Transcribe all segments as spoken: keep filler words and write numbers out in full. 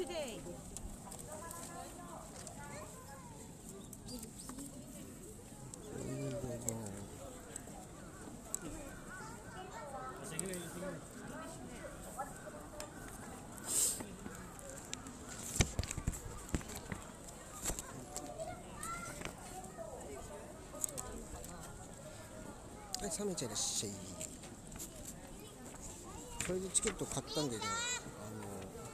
today. はい、冷めちゃいらっしゃい。それでチケット買ったんでね、あの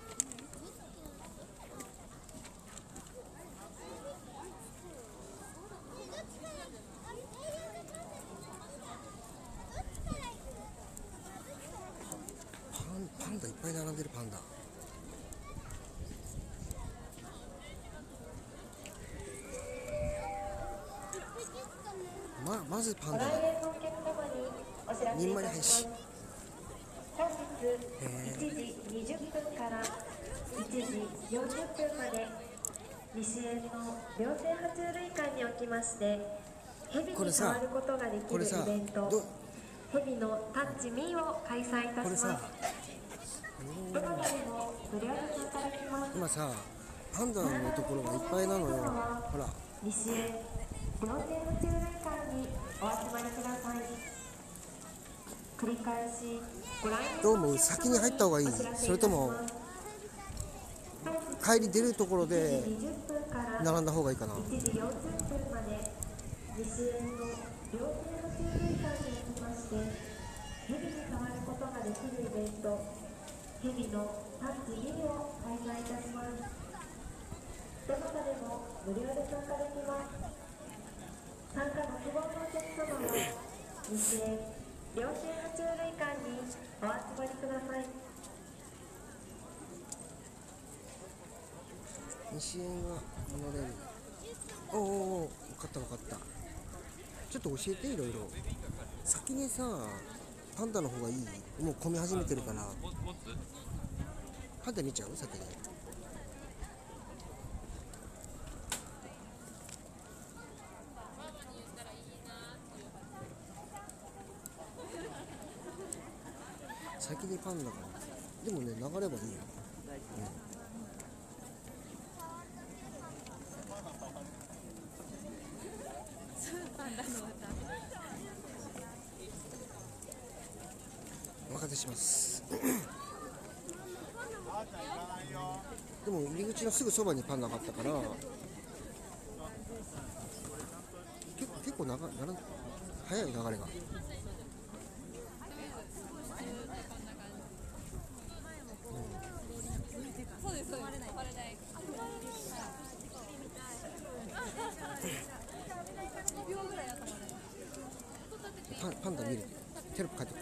パン、パンダいっぱい並んでる。パンダ、ま、まずパンダだ。にんまり配信。 本日いちじにじゅっぷんからいちじよんじゅっぷんまで西園の両生爬虫類館におきまして蛇に触ることができるイベント蛇のタッチミーを開催いたします。どなたでも無料で参加できます。 今さ、パンダのところがいっぱいなのよ。ほら、 西園両生爬虫類館にお集まりください。繰り返しご覧どうも先に入った方がいい？それとも帰り出るところで並んだ方がいいかな？ いちじよんじゅっぷんまで西園の両生爬虫類館におきまして蛇に触ることができるイベント蛇のタッチミーを開催いたします。どなたでも無料で参加できます。参加ご希望のお客様は西園両生爬虫類館にお集まりください。 西園はモノレール。おーおー、分かった分かった。ちょっと教えて、いろいろ。先にさ、パンダの方がいい？もう混み始めてるから。パンダ見ちゃう？先に。先にパンダが。でもね、流ればいいよ。うん、お任せします。でも入り口のすぐそばにパンダがあったから結構結構長なら早い流れが。パン、パンダ見る。テロップ書いてるか。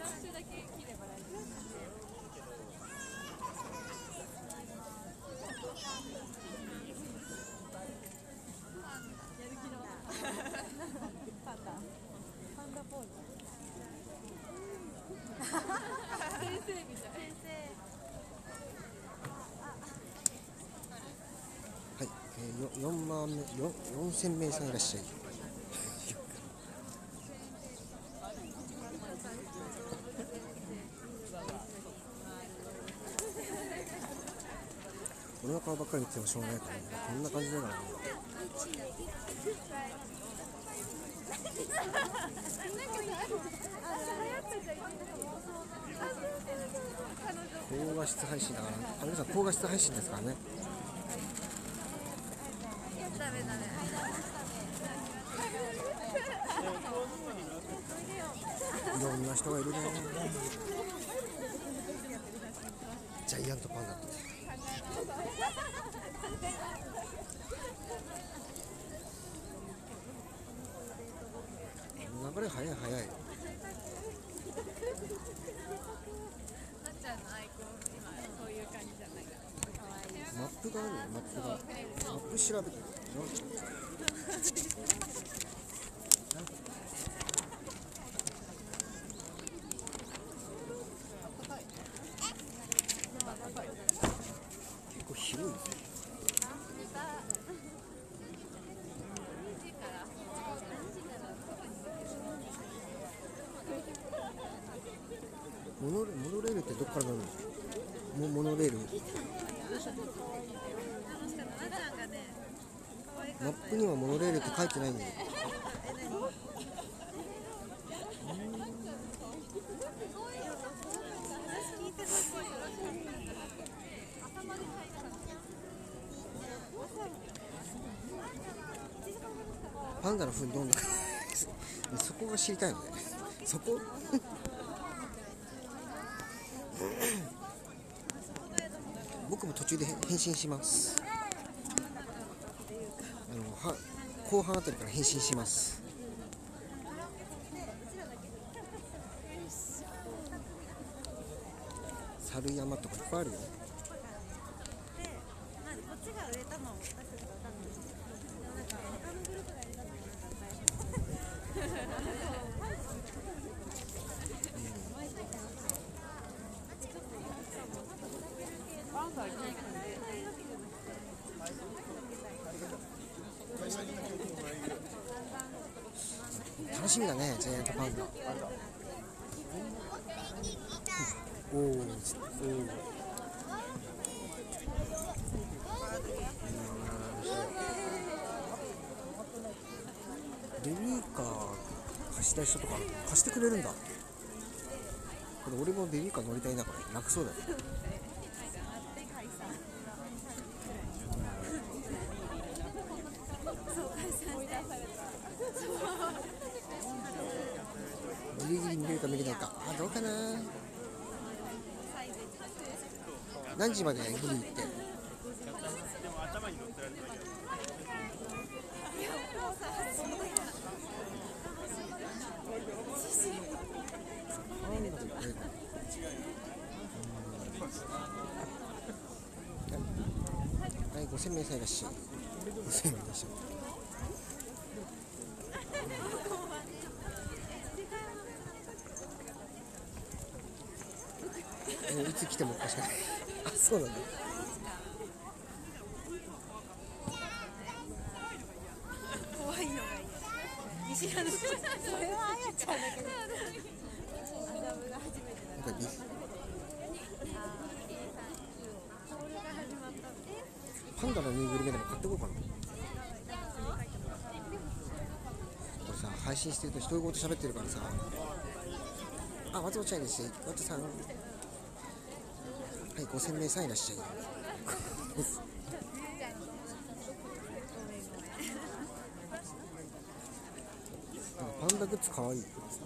はい、えー、よんまんめ、よんせんめいさんいらっしゃい。俺の顔ばっかり見てもしょうがないからね。こんな感じだからね。高画質配信だから、あ、皆さん高画質配信ですからね。いろんな人がいるね。ジャイアントパンダって。流れ早い早い。マップがあるよ、マップが。マップ調べてる。結構広い。モノレ、モノレールってどっから乗るの？モノレール。 マップにはモノレールって書いてないんだよ。パンダの糞どんなそこが知りたいのね。そこ僕も途中で変身します。あのは後半あたりから変身します。猿山とかいっぱいあるよ。楽しみだね、ジャイアントパンダ。おお、おお。ベビーカー貸したい人とか貸してくれるんだ。これ俺もベビーカー乗りたいな。これ楽そうだよ。ギリギリ見れるか見れないか。あ、どうかな。何時までギリ行って。はい、ごせんめいさいらしい。ごせんめいでしょ。いつ来てもおかしくない。あ、そうなんだ。 怖いのがいい。見知らぬ。それはあやちゃんだけど。アダムが初めてだ。 なんかパンダのぬいぐるみでも買ってこうかな。これさ、配信してると独り言喋ってるからさ。あ、松本ちゃんです。松本さん。はい、ごせんめいさんいらっしゃい。パンダグッズかわいい。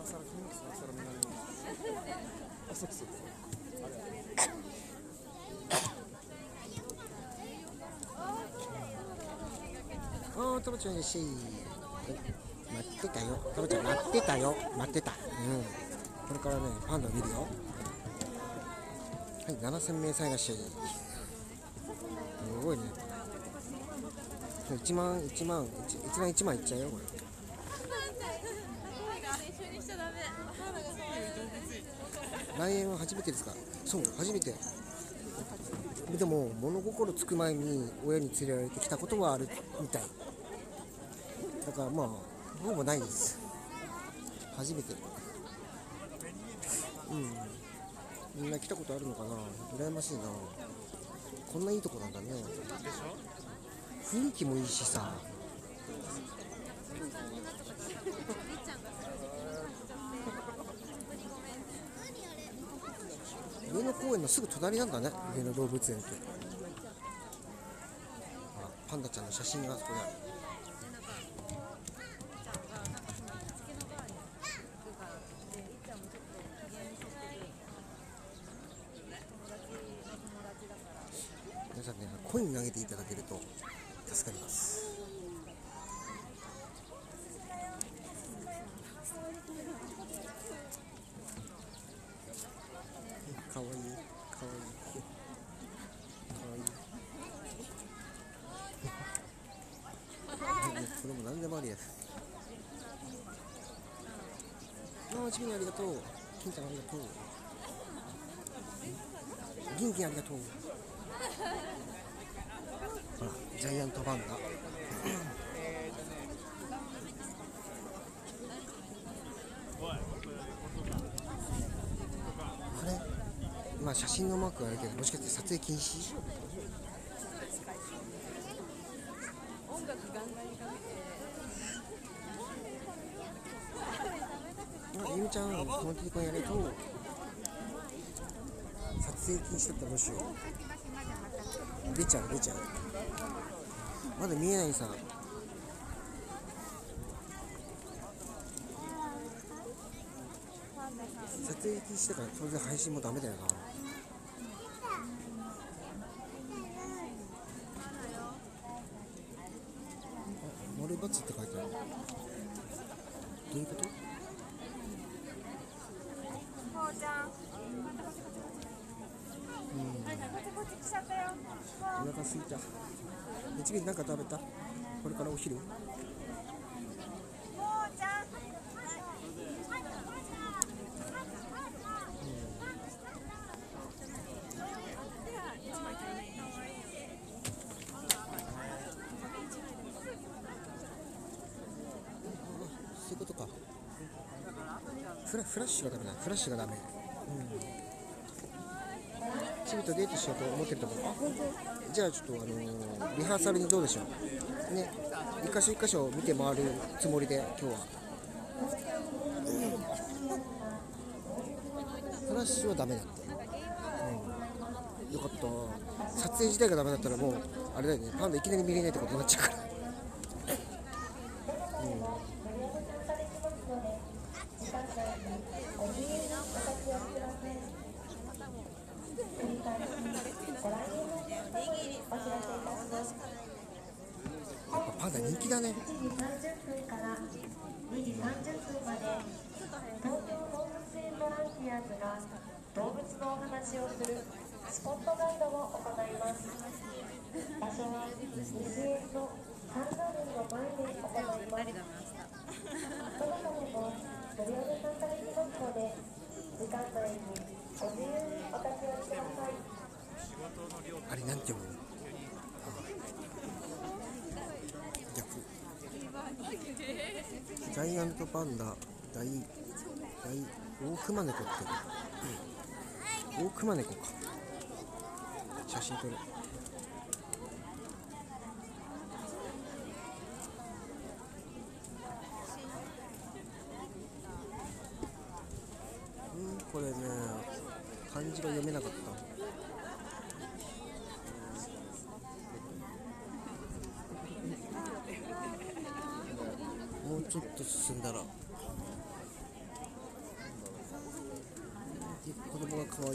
あー、タバちゃんいらっしゃい。待ってたよ。タバちゃん待ってたよ。待ってた。うん。これからね、パンダ見るよ。はい、ななせんめいさんいらっしゃい。すごいね。いちまん、いちまん、一番いちまんいっちゃうよ、これ。来園は初めてですか？そう、初めて。でも、物心つく前に親に連れられてきたことはあるみたい。だからまあ、ほぼないです。初めて。うん。みんな来たことあるのかな。羨ましいな。こんないいとこなんだね。雰囲気もいいしさ。上野公園のすぐ隣なんだね、上野動物園って。あ、パンダちゃんの写真があそこにある。皆さんね、コイン投げていただけると助かります。かわいい、かわいい、かわいい。これも何でもありやつ。ああ、ちびにありがとう。金ちゃんありがとう。銀銀ありがとう。ほら、ジャイアントパンダ。これ、まあ写真のマークがあるけど、もしかして撮影禁止？ あ、ゆみちゃん、このテレコンやると撮影禁止だったらどうしよう。出ちゃう出ちゃう。まだ見えないさ。撮影禁止だから当然配信もダメだよな。モルバツって書いてある。どういうこと？うん、お腹すいた。次に何か食べた？これからお昼？そういうことか。フラ、フラッシュがダメだ。フラッシュがダメ。うん。チビとデートしようと思ってると思う。あ、本当？じゃあちょっとあのー、リハーサルにどうでしょう。ね、一箇所一箇所見て回るつもりで今日は。フラッシュはダメだって。うん。よかった。撮影自体がダメだったらもうあれだよね。パンダいきなり見れないってことになっちゃうから。うん。やっぱパンダ人気だね。 いちじさんじゅっぷんからにじさんじゅっぷんまで東京動物園ボランティアーズが動物のお話をするスポットガイドを行います。場所は西園のカンガルーの前で行います。どなたでも無料で参加できますので、時間内にご自由にお立ち寄りください。 あれなんて読むの？ジャイアントパンダ大大大熊猫って、うん、大熊猫か。写真撮る。うん、これね漢字が読めなかった。もうちょっと進んだら子供が可愛い。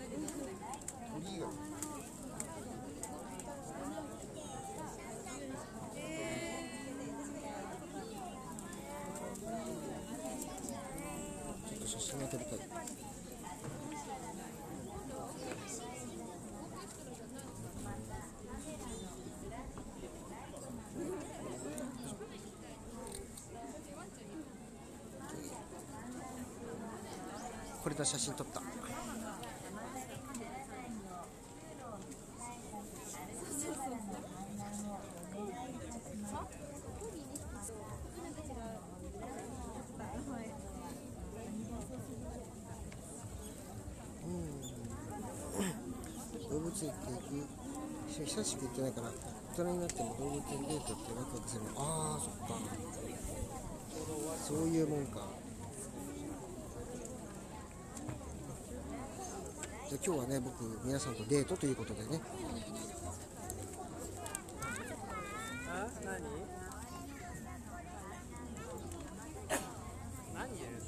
ちょっと写真が撮りたい。これだ、写真撮った。動物園って行く久しく行ってないから、大人になっても動物園デートってワクワクするの。ああ、そっか、そういうもんか。じゃあ今日はね、僕皆さんとデートということでね。 あ、何？何言う？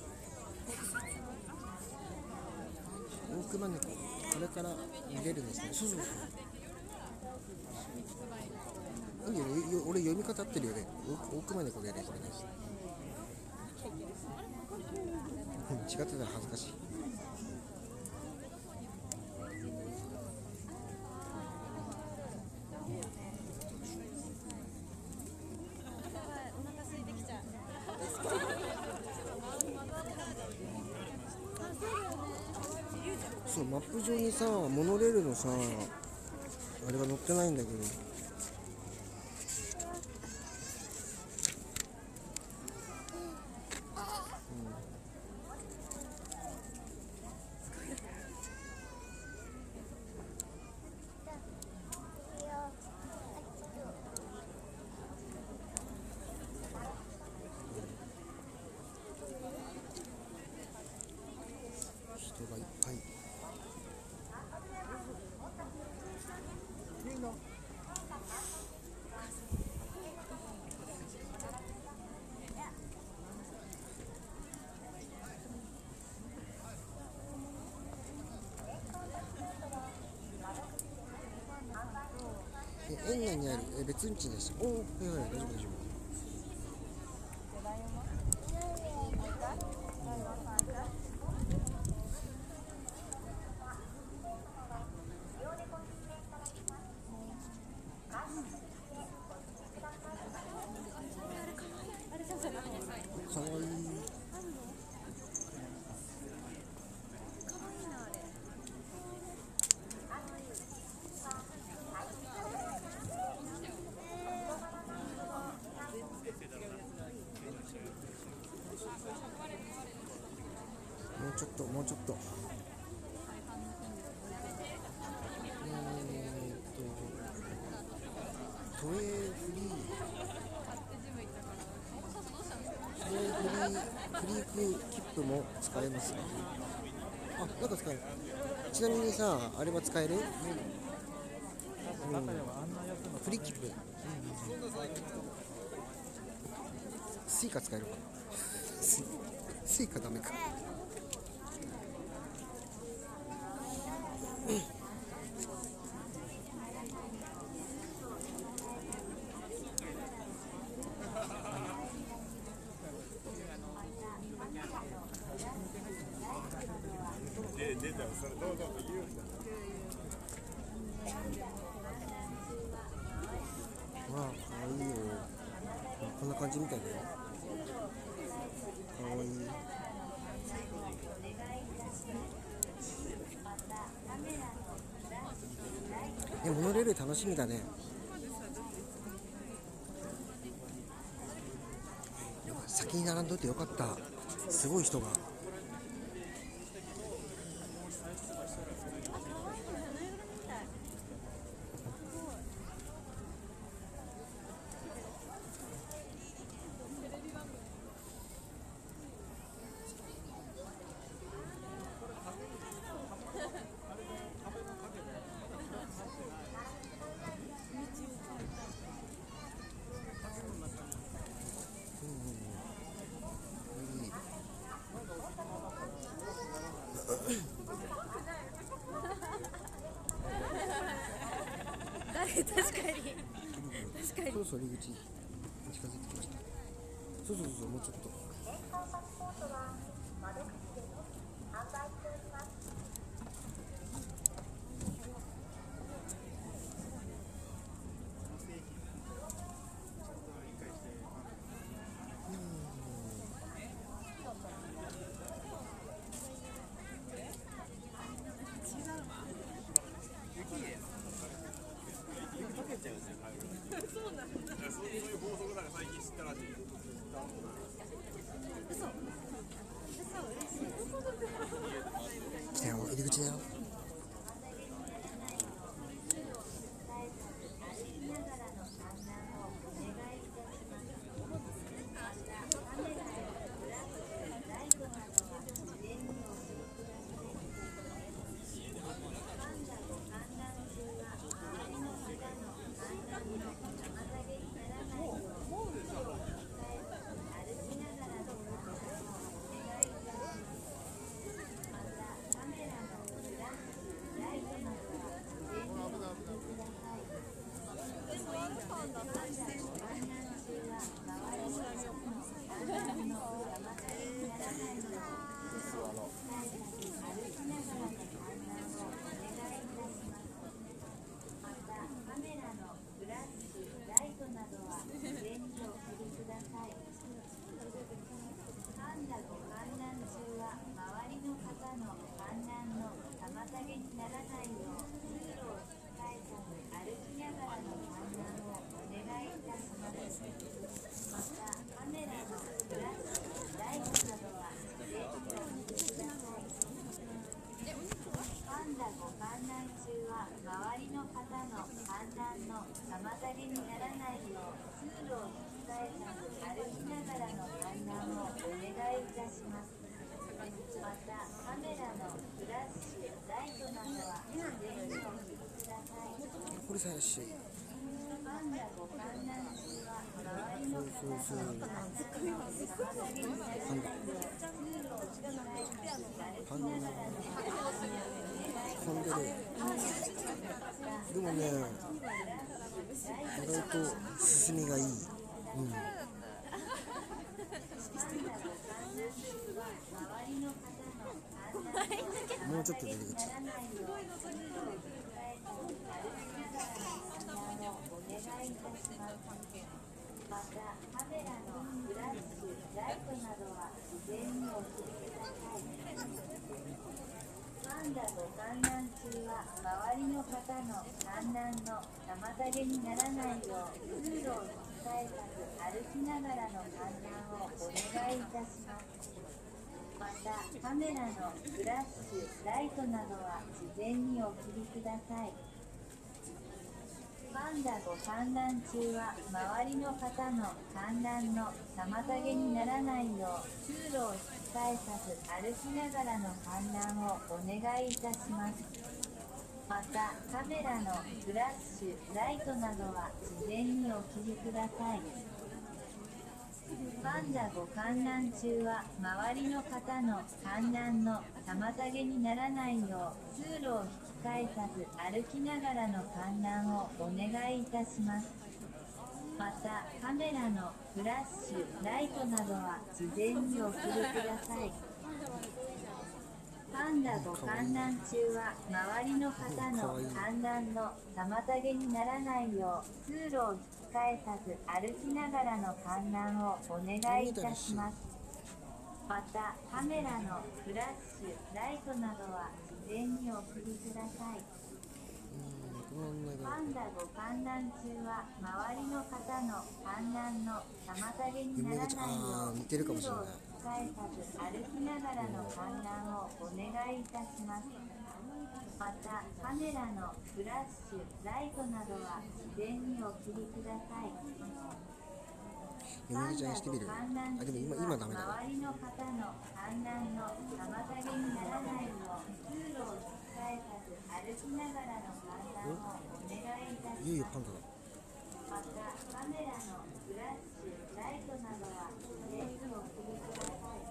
大熊猫、これから見れるんですね。そうそうそう。いいよね、よ俺読み方合ってるよね。大熊猫だよね、これね。違ってたら恥ずかしい。そう、マップ上にさ、モノレールのさ、あれが載ってないんだけど。 前にある、え別んちでした。おお、はいはい、大丈夫大丈夫。かわいい。もうちょっともうちょっと。えーっと都営フリー都営フリーフリーク切符も使えますね。あ、なんか使える。ちなみにさ、あれは使える？うん、フリー切符。スイカ使えるかな。スイスイカダメか。まあ、かわいいよ。こんな感じみたいだよ。かわいい。え、モノレール楽しみだね。先に並んどいてよかった。すごい人が。 確かに確かに。 そろそろ入り口近づいてきました。そうそうそう、もうちょっと。来たよ、入り口だよ。これさらしい。そうそうそう。パンダ。パンダ。飛んでる。でもね、 意外と進みがいい。うん。もうちょっと出てきちゃう。 またカメラのフラッシュ、ライトなどは事前にお知りください。パンダご観覧中は周りの方の観覧の妨げにならないよう通路を引き返さず歩きながらの観覧をお願いいたします。またカメラのフラッシュ、ライトなどは事前にお切りください。パンダご観覧中は周りの方の観覧の妨げにならないよう通路を引き返さず歩きながらの観覧をお願いいたします。またカメラのフラッシュ、ライトなどは事前にお切りください。パンダご観覧中は周りの方の観覧の妨げにならないよう通路を引き返さず歩きながらの観覧をお願いいたします。またカメラのフラッシュ、ライトなどは事前にお切りください。パンダご観覧中は周りの方の観覧の妨げにならないよう通路を引き返さず歩きながらの観覧をお願いいたします。またカメラのフラッシュ、ライトなどは事前にお切りください。パンダご観覧中は周りの方の観覧の妨げにならないよう通路を引き返さず歩きながらの観覧をお願いいたします。またカメラのフラッシュ、ライトなどは事前にお切りください。パンダご観覧中は周りの方の観覧の妨げにならないよう通路を引き返さず歩きながらの観覧をお願いいたします。 いよいよパンダだ。 またカメラのフラッシュ、ライトなどは事前にお切りください。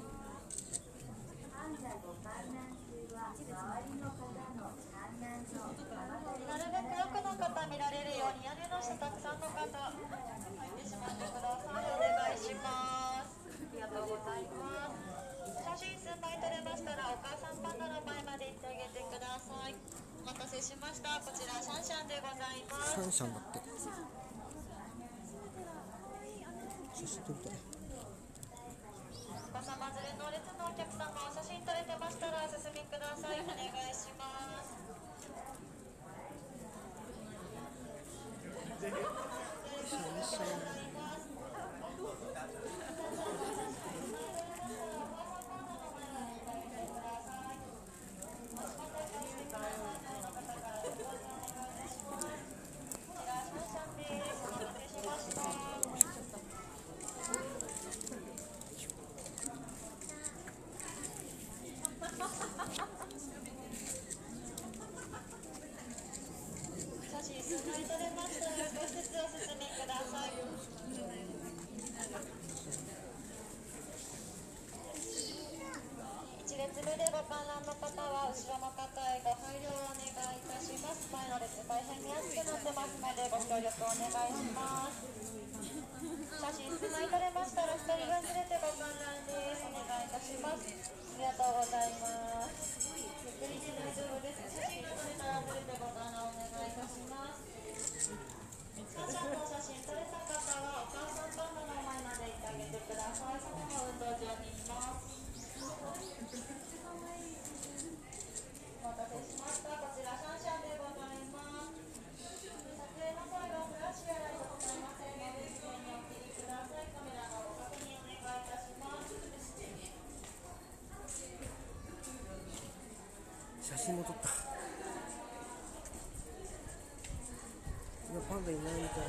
パンダご観覧中は周りの方の観覧の妨げにならないようなるべく多くの方見られるように屋根の下たくさんの方入ってしまってください。お願いします。ありがとうございます。写真数枚撮れましたらお母さんパンダの前まで行ってあげてください。お待たせしました。こちらシャンシャンでございます。 シャンシャンだって。写真撮りたい。 お子様連れの列のお客様お写真撮れてましたらお進みください。お願いします。 シャンシャン。 列目でご観覧の方は後ろの方へご配慮をお願いいたします。前の列大変見やすくなってますのでご協力お願いします。写真数枚撮れましたらふたり分連れてご観覧です。お願いいたします。ありがとうございます。ゆっくりで大丈夫です。写真撮れたらずれてご観覧お願いいたします。シャンシャンの写真撮れた方はお母さんパンダの前まで行ってあげてください。そのまま運動場に行きます。お待たせしました。こちらシャンシャンでございます。撮影の際はフラッシュやライトございませんので、事前にお切りください。カメラのご確認お願いいたします。 写真も撮った。今パンダいないみたい。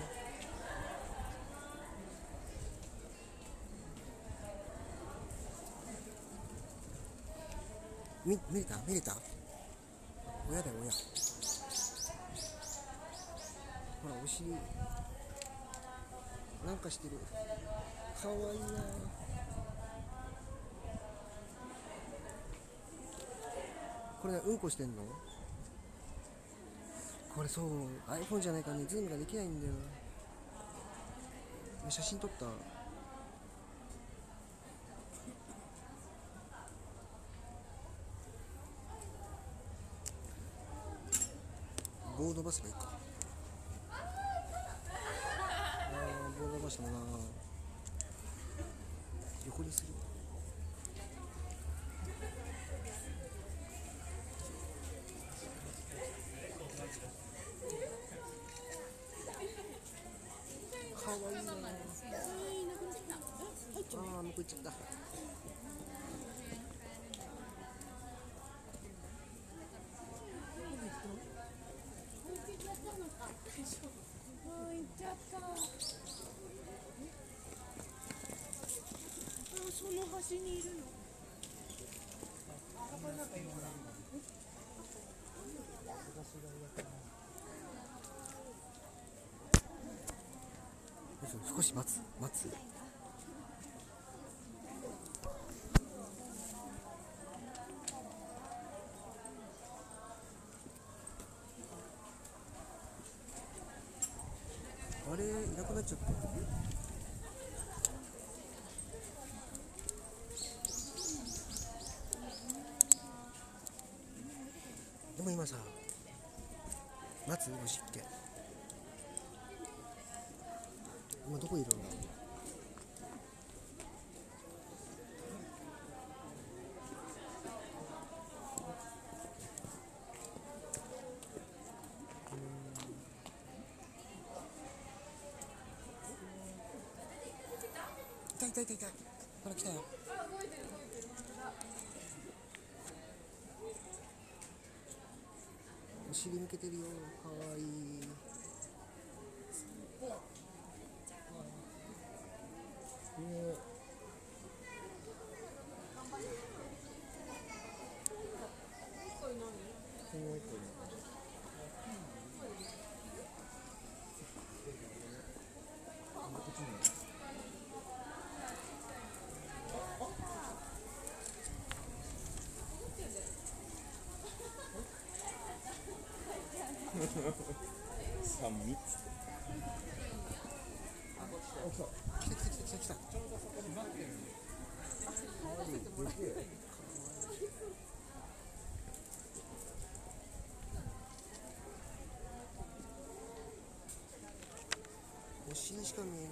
見、見れた見れた親だよ親。ほらお尻なんかしてる。かわいいな。これうんこしてんの？ これそう iPhone じゃないからねズームができないんだよな。写真撮った。棒伸ばせばいいか。あー棒伸ばしたな。横にする。かわいいね。ああ向こう行っちゃった。 その端にいるの。 少し待つ待つ。あれいなくなっちゃった。でも今さ待つ虫って今どこいるんだ。いたいたいたいた。ほら来たよ。お尻抜けてるよ。かわいい。ねえもう一個いる。 三密。 来た来た来た来た来た。お尻しか見えない。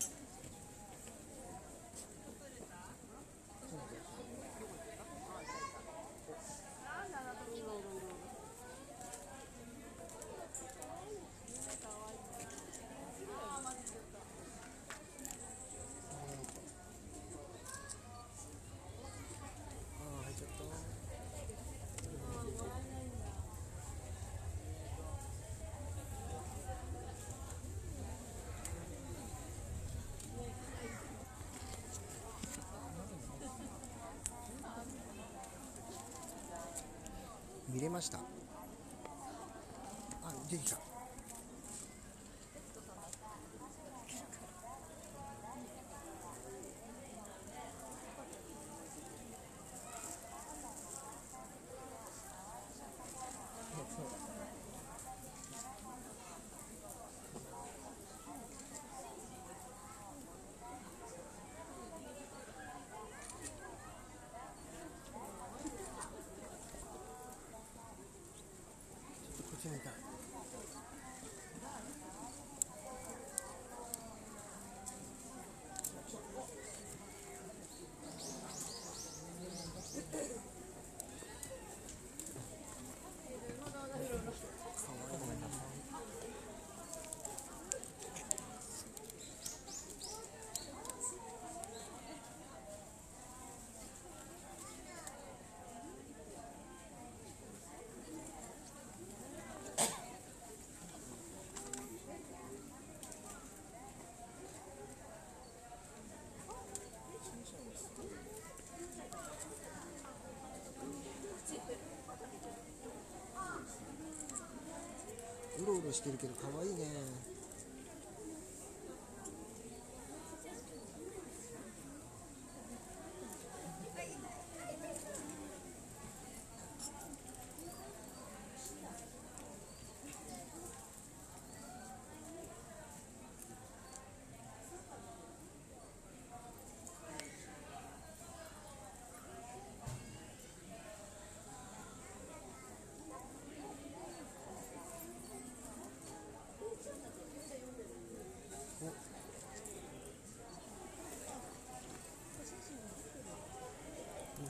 見れました。あ、出てきた。こっちにいた。うろうろしてるけど可愛いね。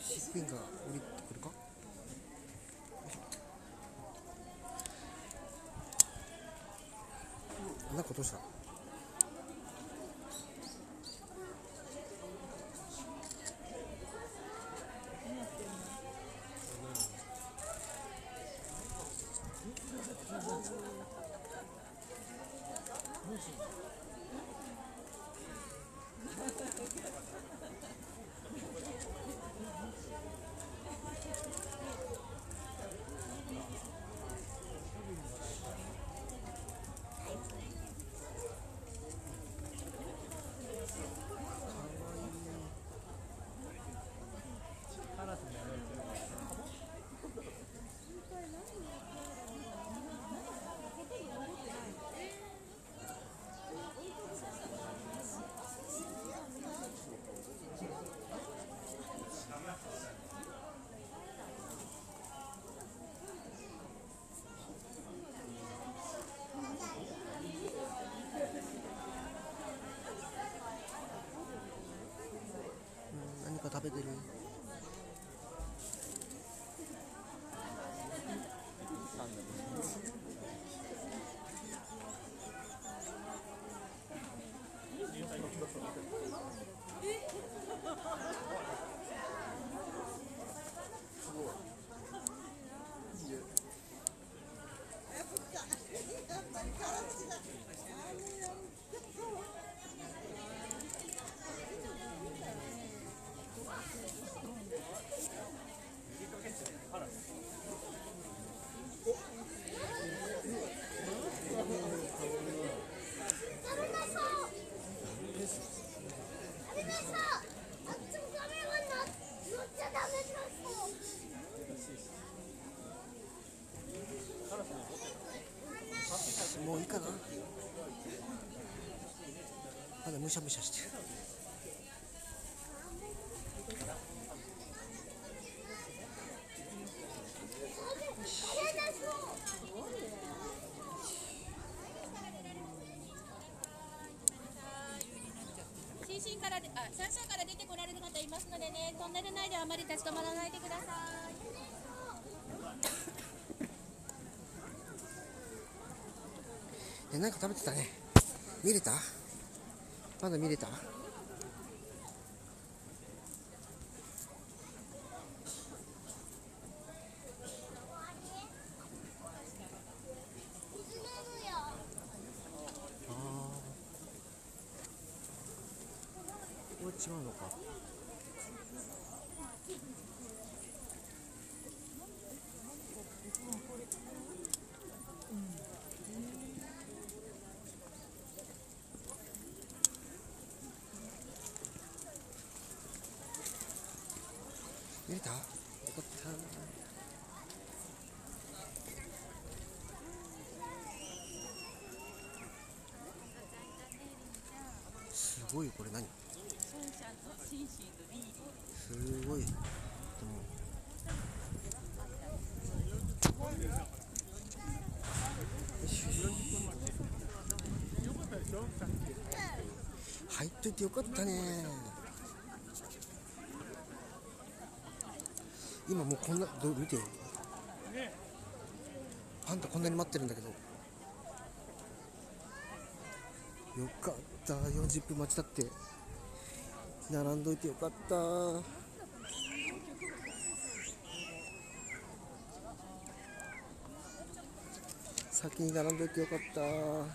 飼育員が降りてくるか。なんか落とした。何か食べてる。もういいかな。まだむしゃむしゃしてる。 シンシンからで、あ、シャンシャンから出てこられる方いますのでね、トンネル内であまり立ち止まらないでください。 え、なんか食べてたね。見れた？まだ見れた？これ違うのか。見れた？よかった。すごいよこれ何？すごい。でも入っといてよかったね。今もうこんなどう見て、パンダこんなに待ってるんだけど、よかった。よじゅっぷん待ちだって並んどいてよかった。先に並んどいてよかった。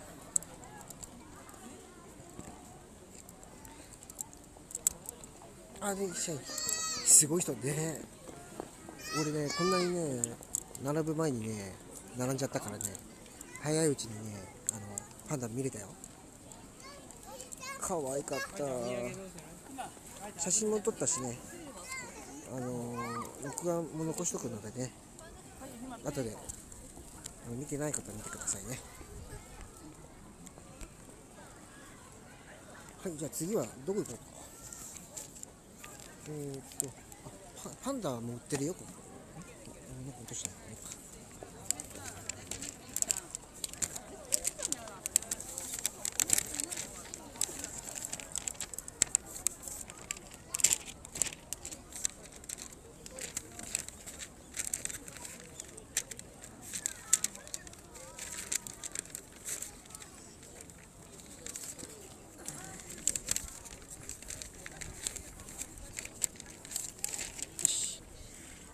あ、で、すごい人でね、俺ね、こんなにね、並ぶ前にね、並んじゃったからね、早いうちにね、あの、パンダ見れたよ。可愛かった。写真も撮ったしね、あのー、録画も残しとくのでね、後で、あの見てない方見てくださいね。はい、じゃあ次はどこ行こうか。えー、っとパ、パンダも売ってるよ、ここ。なんか落としたのか。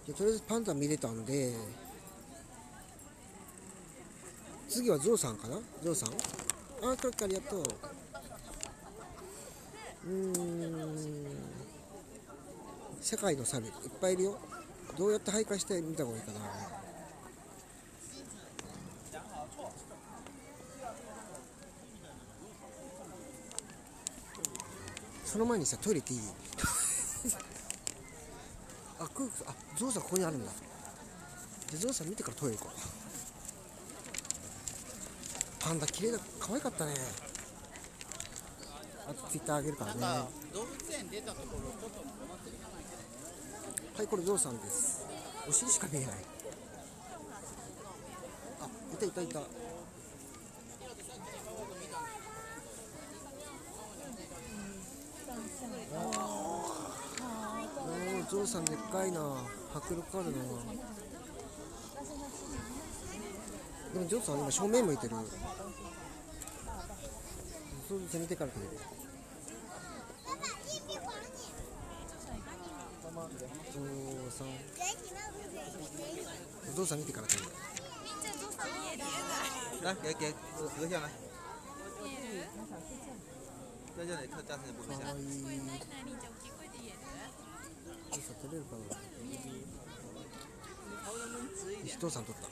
じゃあとりあえずパンダ見れたんで、次はゾウさんかな。ゾウさん、あー、これからやっとうーん世界の猿いっぱいいるよ。どうやって徘徊してみた方がいいかな。その前にさ、トイレ行っていいあ、クークあ、ゾウさんここにあるんだ。でゾウさん見てからトイレ行こう。パンダ綺麗だ、可愛かったね。あとツイッターあげるからね。はい、これゾウさんです。お尻しか見えない。あ、いたいたいた。おー、ゾウさんでっかいな。迫力あるな。でもゾウさん今正面向いてる。そうですね、見てから来る。ゾウさん、ゾウさん見てから来る。 来，给给折折下来。在这里特价是不下。 かわいい。ゾウさん取れるかな。ゾウさん取った。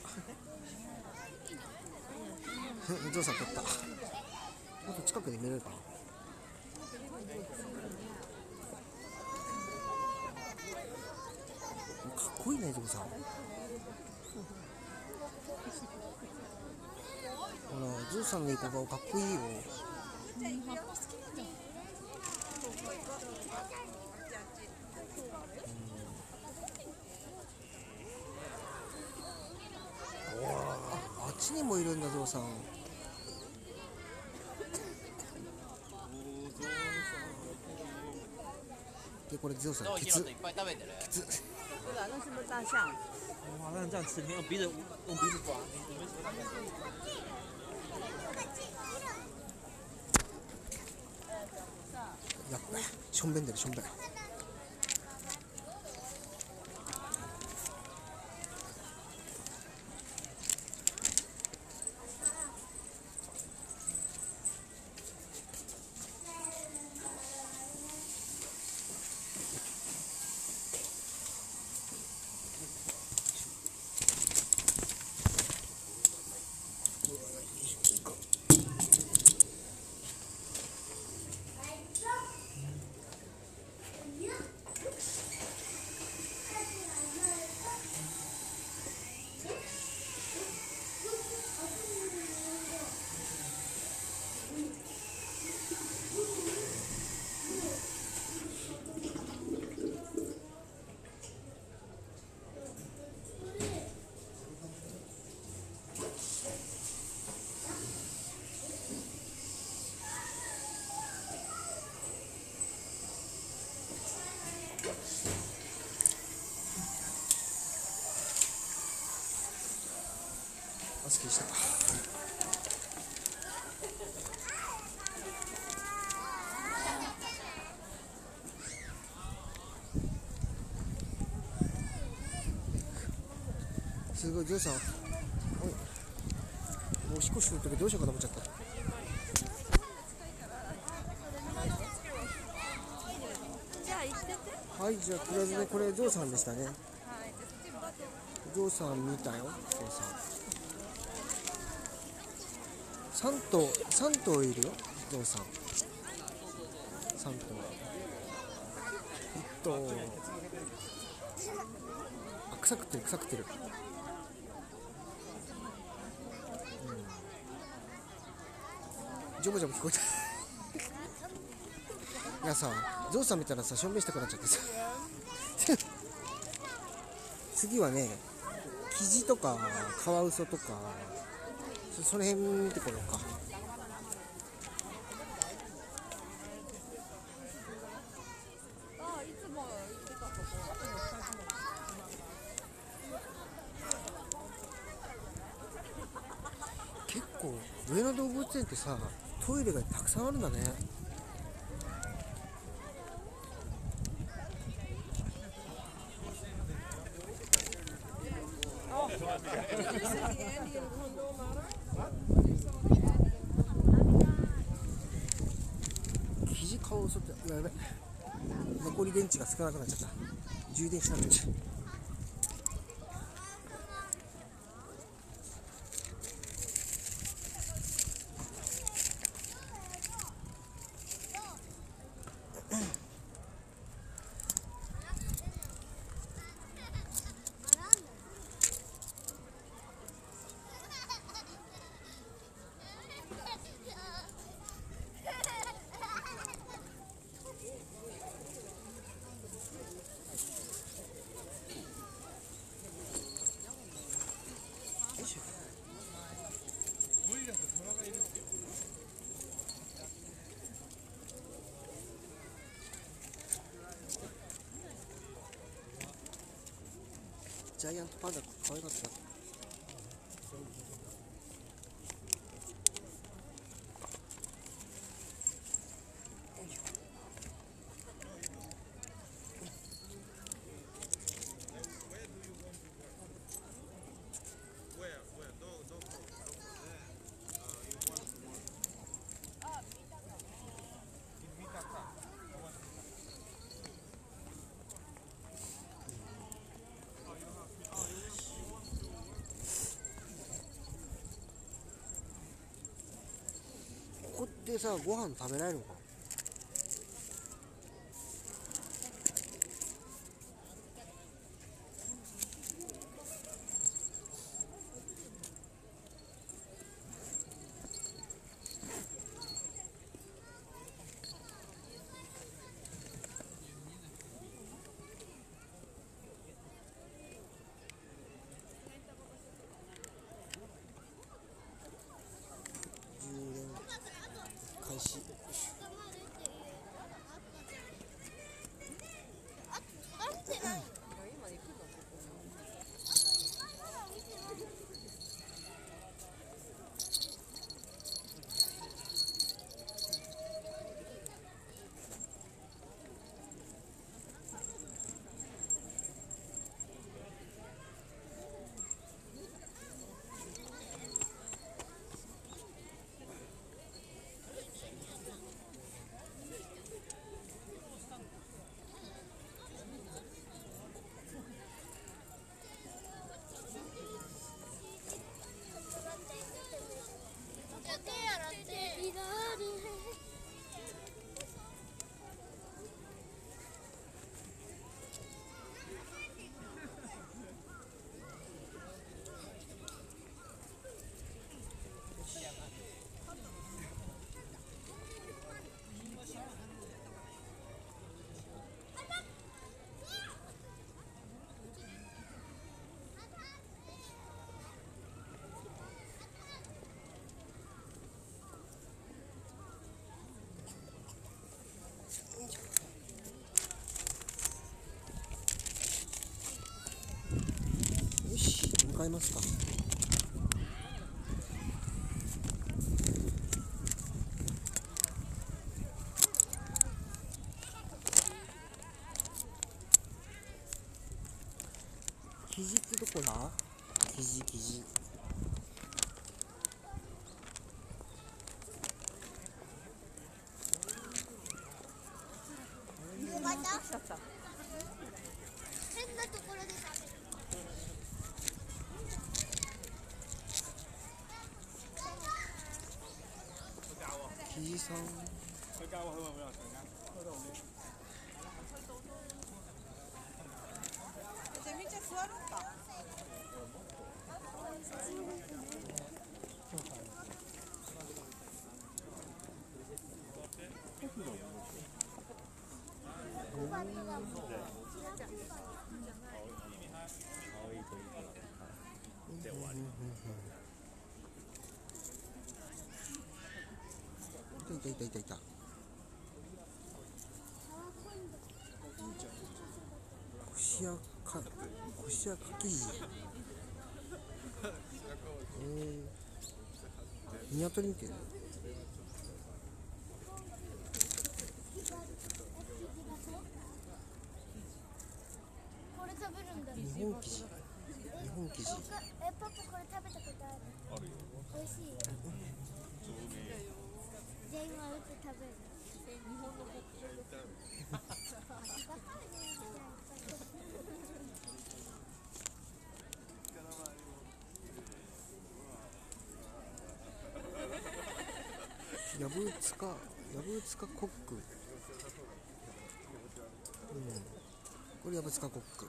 ゾウさん取った。あと近くで見れるかな。かっこいいね、ゾウさん。ほら、ゾウさんの横顔かっこいいよ。うん、あっちにもいるんだ、ゾウさん。で、これゾウさんケツ。ケツ。 对吧？那是不是大象？ 哇，那这样吃，你用鼻子用鼻子抓。 やっぱしょんべん出る、しょんべん。あ、すっきりした。すごい、ゾウさん。おい、おしっこするときどうしようかと思っちゃった。 じゃあ行ってて。 はい、じゃあとりあえずね、これゾウさんでしたね。ゾウさん見たよ、ゾウさん。三頭、三頭いるよ、ゾウさん。三頭。一頭。あ、草食ってる、草食ってる。うん。ジョボジョボ聞こえた。いやさ、ゾウさん見たらさ、しょんべんしたくなっちゃってさ。次はね、キジとかカワウソとか、そ, その辺見てこようか。 あ、いつも行ってたとこ。 結構上野動物園ってさ、トイレがたくさんあるんだね。 生地買おうそってやべ残り電池が少なくなっちゃった充電しなくちゃジャイアントパンダ可愛かった。ここってさ、ご飯食べないのか。開始。よし、向かいますか。生地ってどこだ？生地生地。 変なところで食べる。 生地さん。 めちゃ座るんか。 いたいたいたいた。串屋か、串屋か生地。えー、鶏みてえな。 これ食べるんだ。 日本生地。日本本生地。 え、パパこれ食べたことある？ あるよ。 美味しい。 ちょうどね。 じゃあ今打って食べる。日本のヤブツカ、ヤブツカコック。うん。これヤブツカコック。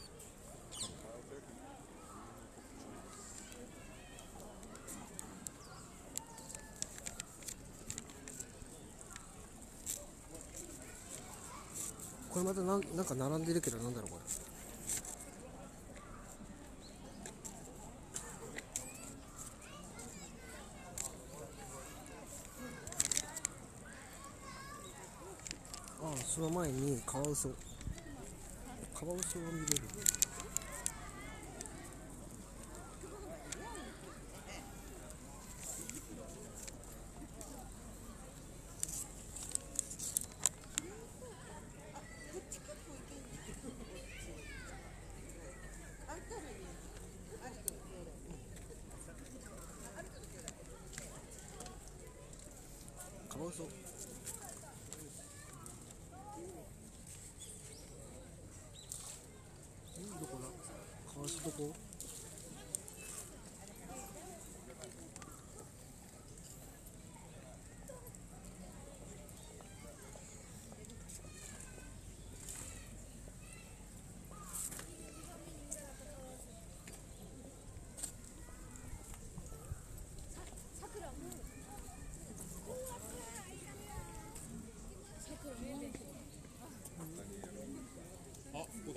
これまたなん、なんか並んでるけど、なんだろうこれ。ああ、その前にカワウソ。カワウソが見れる。カワウソ。どこだ？カワウソどこ？ あ、ここだ。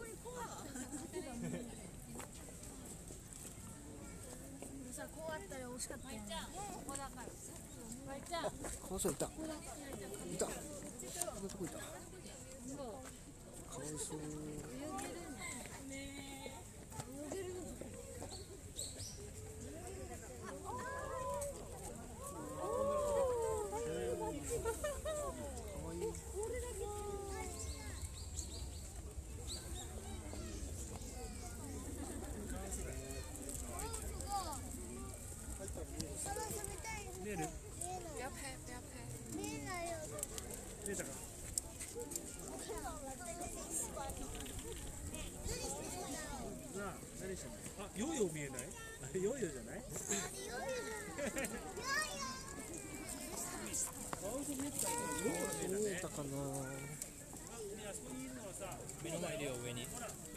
さ、こうあったら惜しかったよね。ここだから。まいちゃん。 カワウソいた。いた。こんなとこいた。カワウソ。 泳げるね。泳げるの。 見える？ 見えないよ。 見えたか？なあ、何してんの？あ、ヨーヨー見えない？あれヨーヨーじゃない？ 見えたかな。 目の前でよ、上に。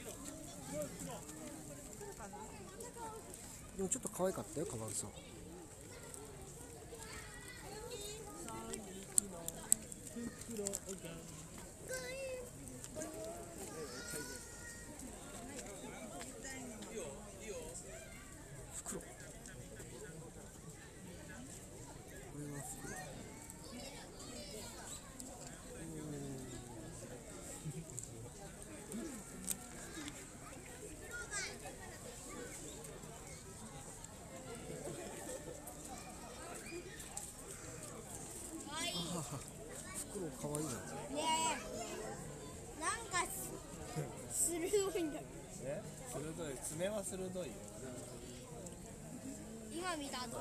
でもちょっと可愛かったよ、カワウソ。袋。これは袋。袋かわいいな。 ねえ。なんかす鋭いんだ。 え鋭い、爪は鋭いよ。 今見たと。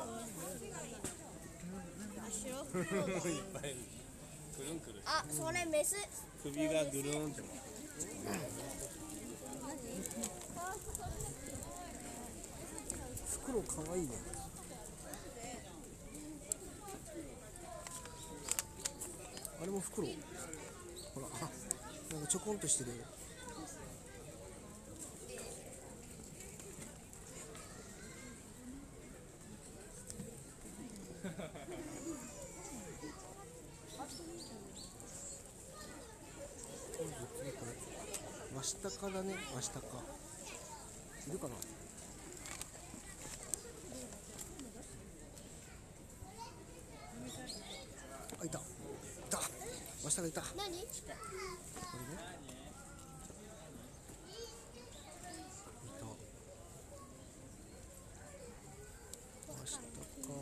白いっぱいくるんくるん。 あ、それメス。 首がぐるーんって。 袋かわいいね。あれも袋。ほら、あ、なんかちょこんとしてる。ワシタカだね、ワシタカ。いるかな。あ、いた。いた。ワシタカいた。 何？ これね。いた。ワシタカ。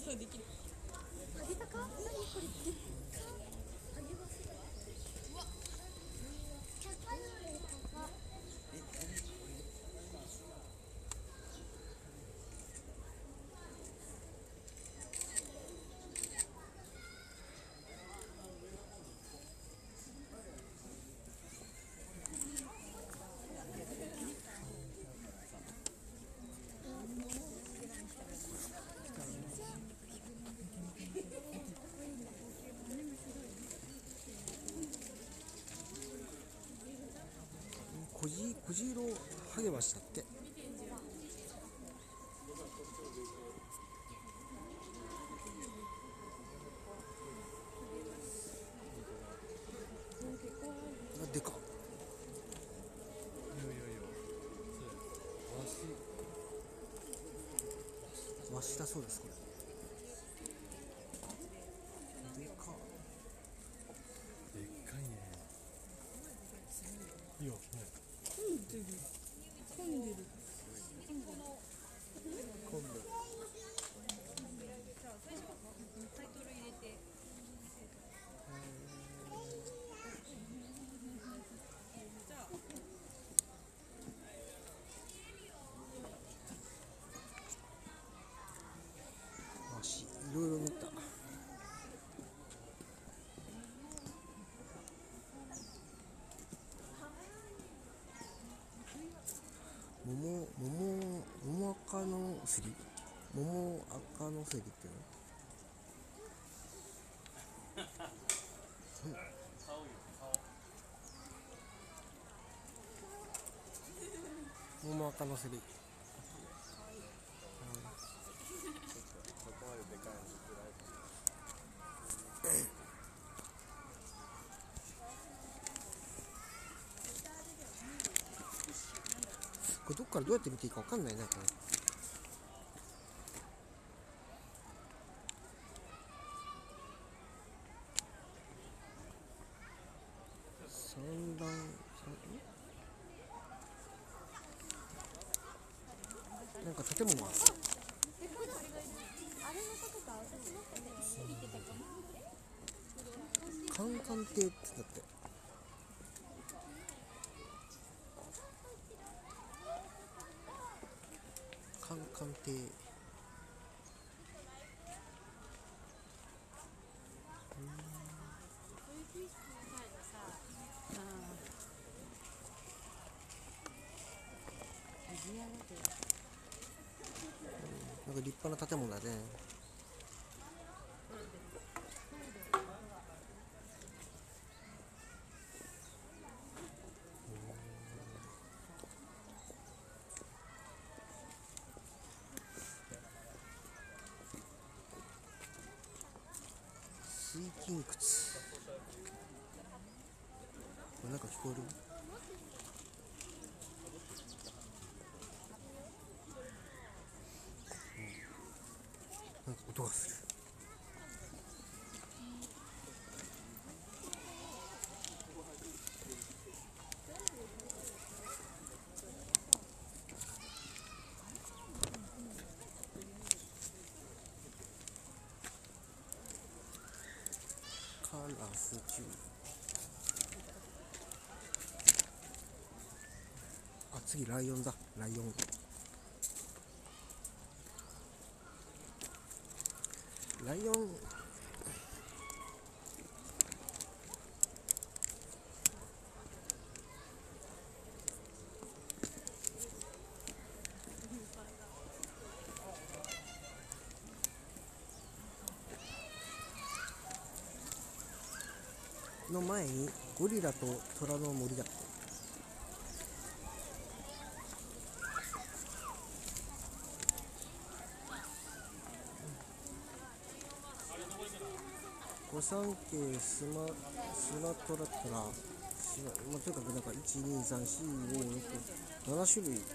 そうできる。あげたか？何これでっか。あげます。うわ。高いよね、高い。 小じ小じ色ハゲましたって。あ、でかっ。わしだそうです、これ。でかっ。 でっかいね。いいよ。 混んでる。混んでる。 今度タイトル入れて。じゃあ。 わしいろいろ見た。桃桃桃赤のすり桃赤のすりっていうの桃赤のすり。これどっからどうやって見ていいかわかんないな、これ。三段三なんか建物ある。カンカン亭ってだって。カンカン亭。なんか立派な建物だね。水金窟。これなんか聞こえる？なんか音がする。カラス中。あ、次ライオンだ。ライオン。ライオン。の前にゴリラと虎の森だ。御三家スマスマトラトラ、まあ、とにかくなんかいちにさんしごろくなな種類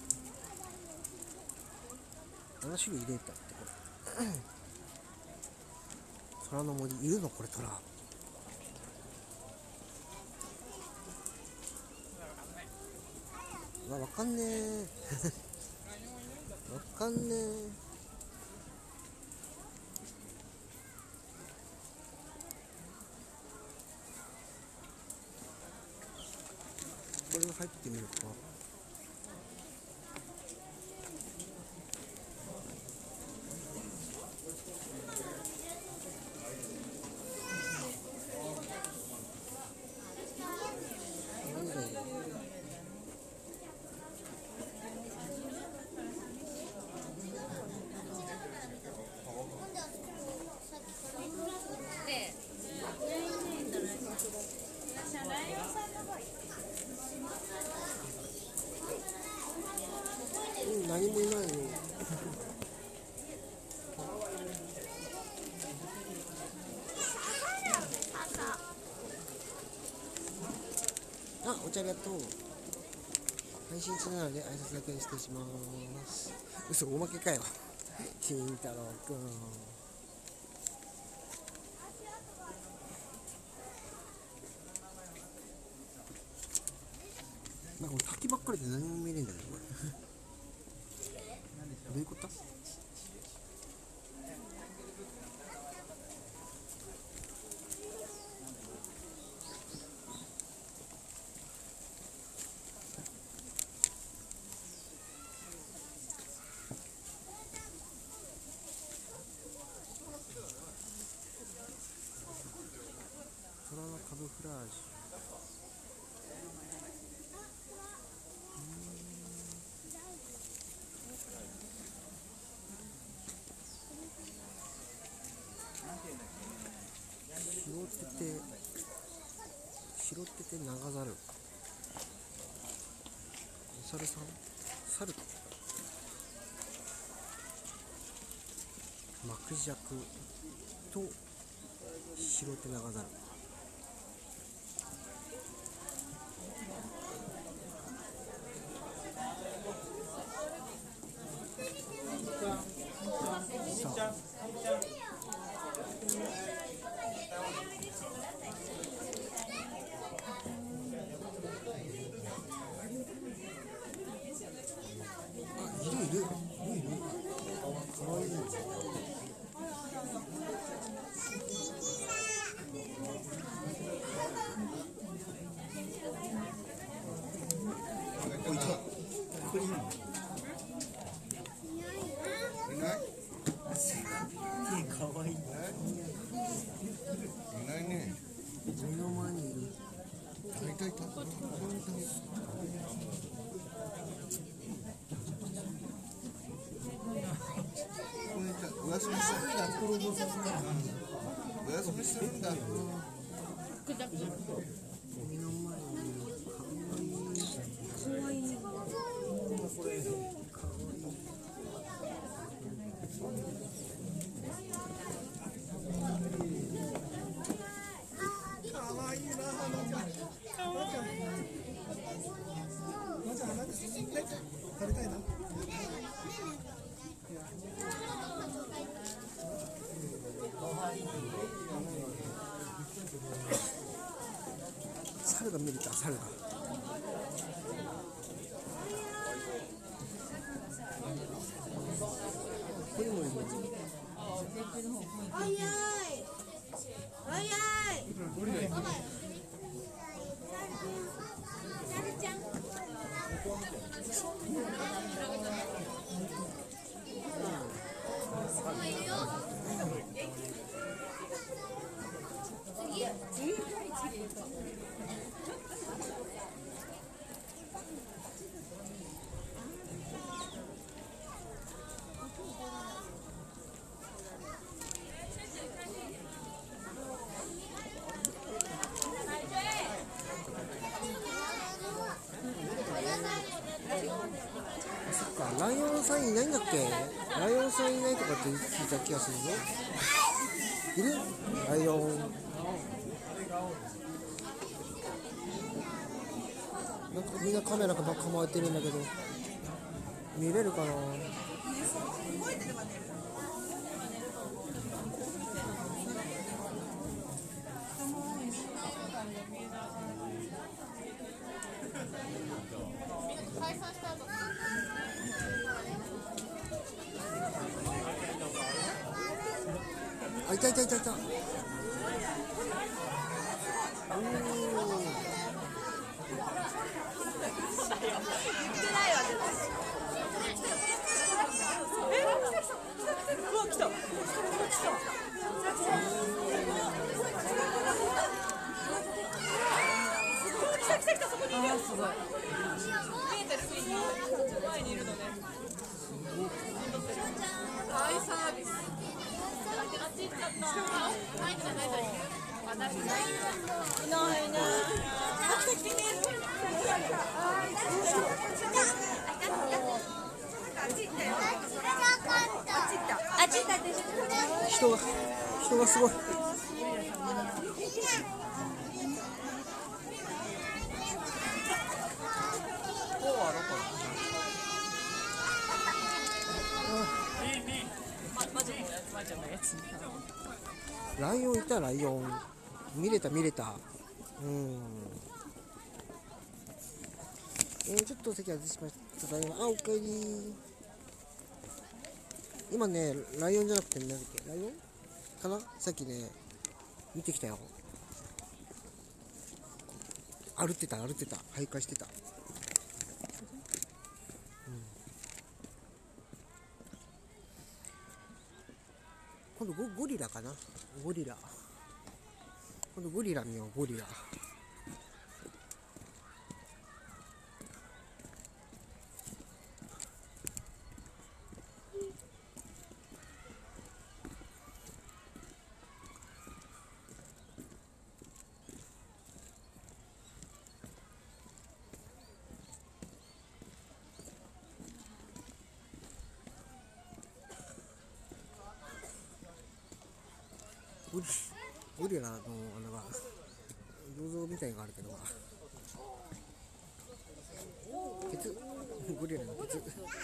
なな種類入れたってこれ虎の森いるのこれ虎。うわ、わかんねえわかんねえ。 入ってみるか。なんだろう。うん、何もいないよ。あ、お茶ありがとう。配信中なので挨拶だけに失礼します。嘘、おまけかよ。金太郎くん。なんかもう滝ばっかりで何も見れんだよね、これ。どういうこと？虎のカブフラージュ。拾ってて拾ってて長猿。お猿さん、猿か。幕尺と拾って長猿。さああ、いるいるいるいる。かわいい。かわいい。 いないね。 目の前にいる。 いたいた。お休みしてるんだ。お休みしてるんだ。 目の前にいる。かわいい。かわいい。かわいい。猿が見れた、猿が。ここにもいる。 おいおいおいおい猿ちゃん。いるよ。 そっか、ライオンさんいないんだっけ？ライオンさんいないとかって聞いた気がするぞ。いる？ライオン。なんかみんなカメラが構えてるんだけど、見れるかな？あ、いたいたいたいた。おー。 人が人がすごい。ライオンいた、ライオン見れた見れた。うん、えー、ちょっと席外しました。ただいま。あ、おかえり。今ね、ライオンじゃなくて何だっけ、ライオンかな、さっきね見てきたよ。歩ってた歩ってた、徘徊してた。今度 ゴ, ゴリラかな、ゴリラ。今度ゴリラ見よう、ゴリラ。ゴリゴリラのあのが銅像みたいのがあるけど、ケツ、ゴリラのケツ。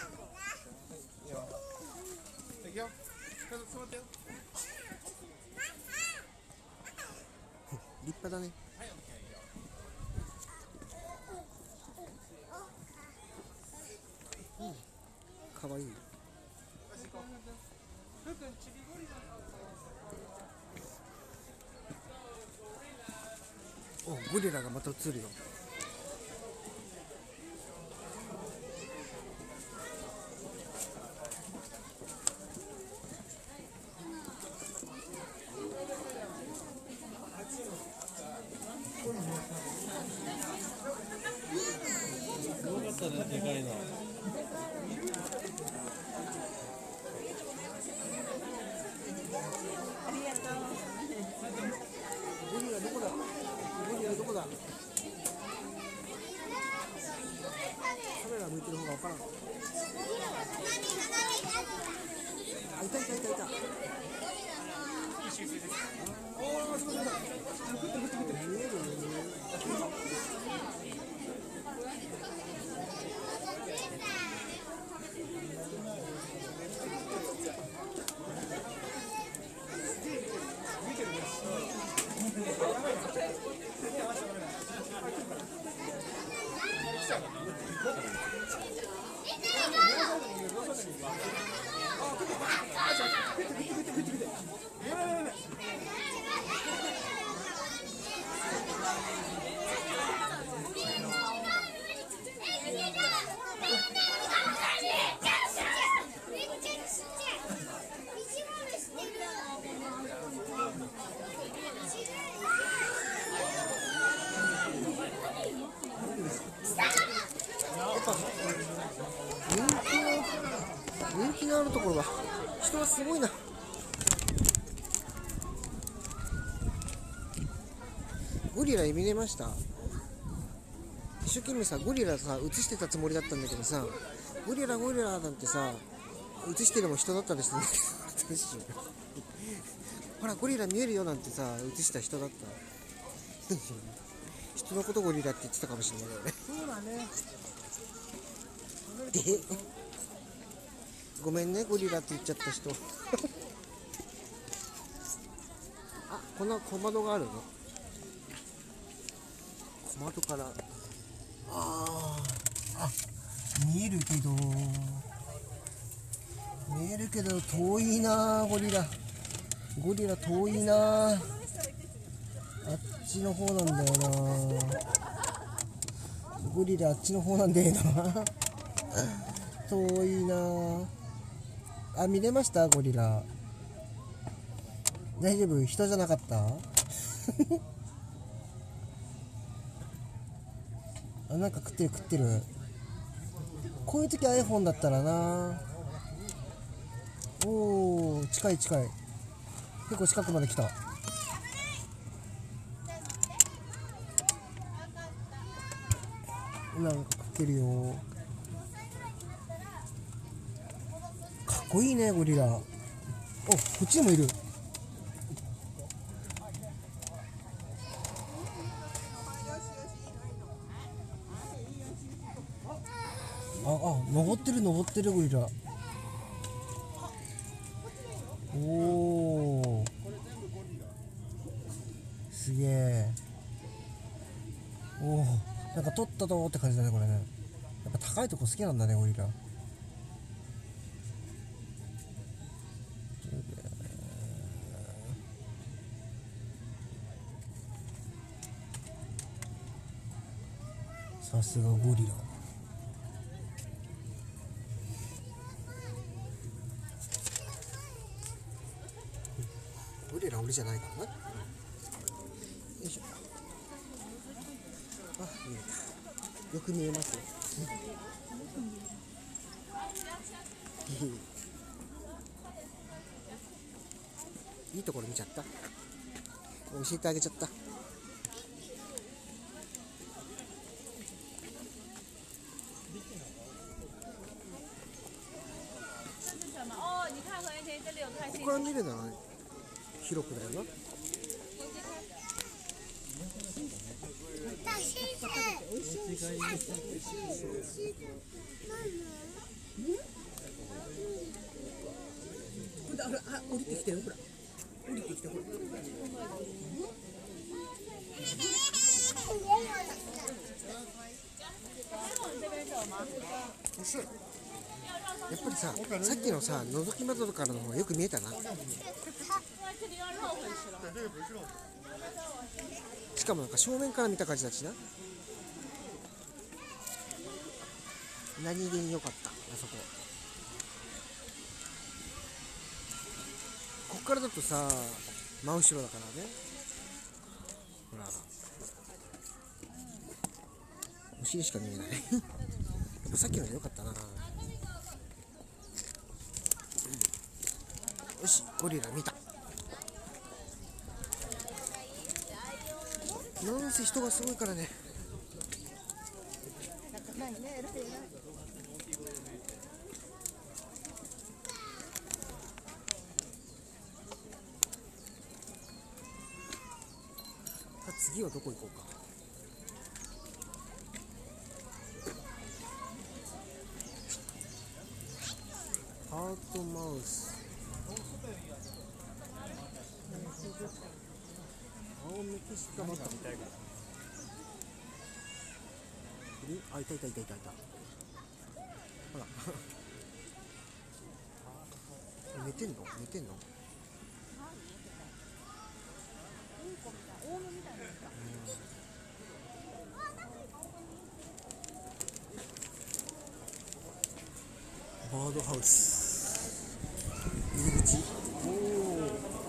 立派だね。うん、かわいい。お、ゴリラがまた映るよ。 すごかったね、でかいの。 ゴリラどこだ、ゴリラどこだ。カメラ向いてる方が分からん。あ、いたいたいたいた。おー、すごいすごい。見える。人気のあるところは人はすごいな。ゴリラ見れました？一生懸命さ、ゴリラさ映してたつもりだったんだけどさ、ゴリラゴリラなんてさ映してるも人だったりしてんだけどほらゴリラ見えるよなんてさ映した人だった人のことゴリラって言ってたかもしれないけどね。そうだね。でごめんね、ゴリラって言っちゃった人あ、こんな小窓があるの。小窓からあーあ、見えるけど見えるけど遠いな、ゴリラゴリラ遠いな、あっちの方なんだよな、ゴリラあっちの方なんだよな遠いなあ。見れました？ゴリラ大丈夫？人じゃなかったあ、なんか食ってる食ってる。こういう時 iPhone だったらな。おー、近い近い。 結構近くまで来た。なんか食ってるよ。かっこいいねゴリラ。お、こっちにもいる。ああ、登ってる登ってるゴリラ。おお、すげえ。おお、なんか取ったとって感じだねこれね。やっぱ高いとこ好きなんだねゴリラ。さすがゴリラ。ゴリラ俺じゃないからな。よいしょ。あ、見えた。よく見えますよ。いいところ見ちゃった。教えてあげちゃった。ここから見るのは広くだよな。あ、降りてきてよ、ほら。降りてきて、ほら。面白い。やっぱりさ、さっきのさ、覗き窓からの方がよく見えたな。しかもなんか正面から見た感じだしな。何気に良かった、あそこ。こっからだとさ、真後ろだからね。ほら。お尻しか見えない。やっぱさっきのが良かったな。よし、ゴリラ見た。なんせ人がすごいからね。次はどこ行こうか。ハートマウス。青メキシカバター。あ、いたいたいたいたいた。ほら。寝てんの？寝てんの？バードハウス入り口。おお、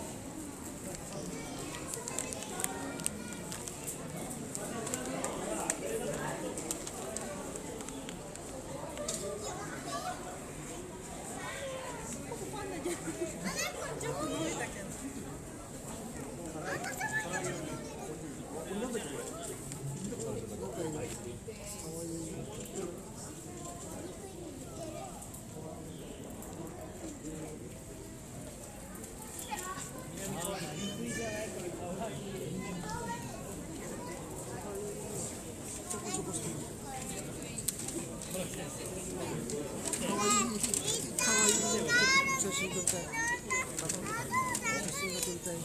写真撮りたい。写真が撮りたい。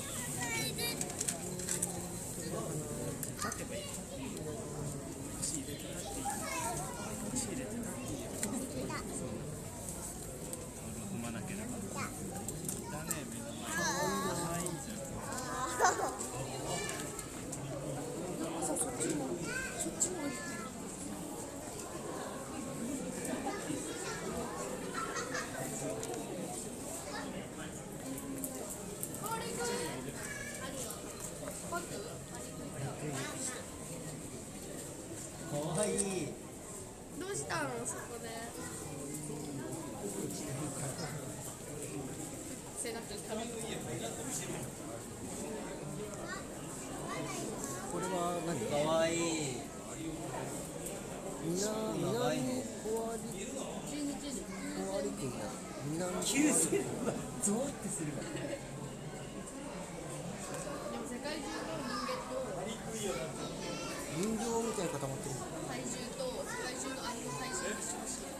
どうしたのそこで。 これは何？ かわいい。 みな、みなみこわり、こわりくんだ。みなみこわり。 きゅうせんはゾーってするからね。 人形みたいに固まってる。 体重と世界中のアリの体重を一緒にして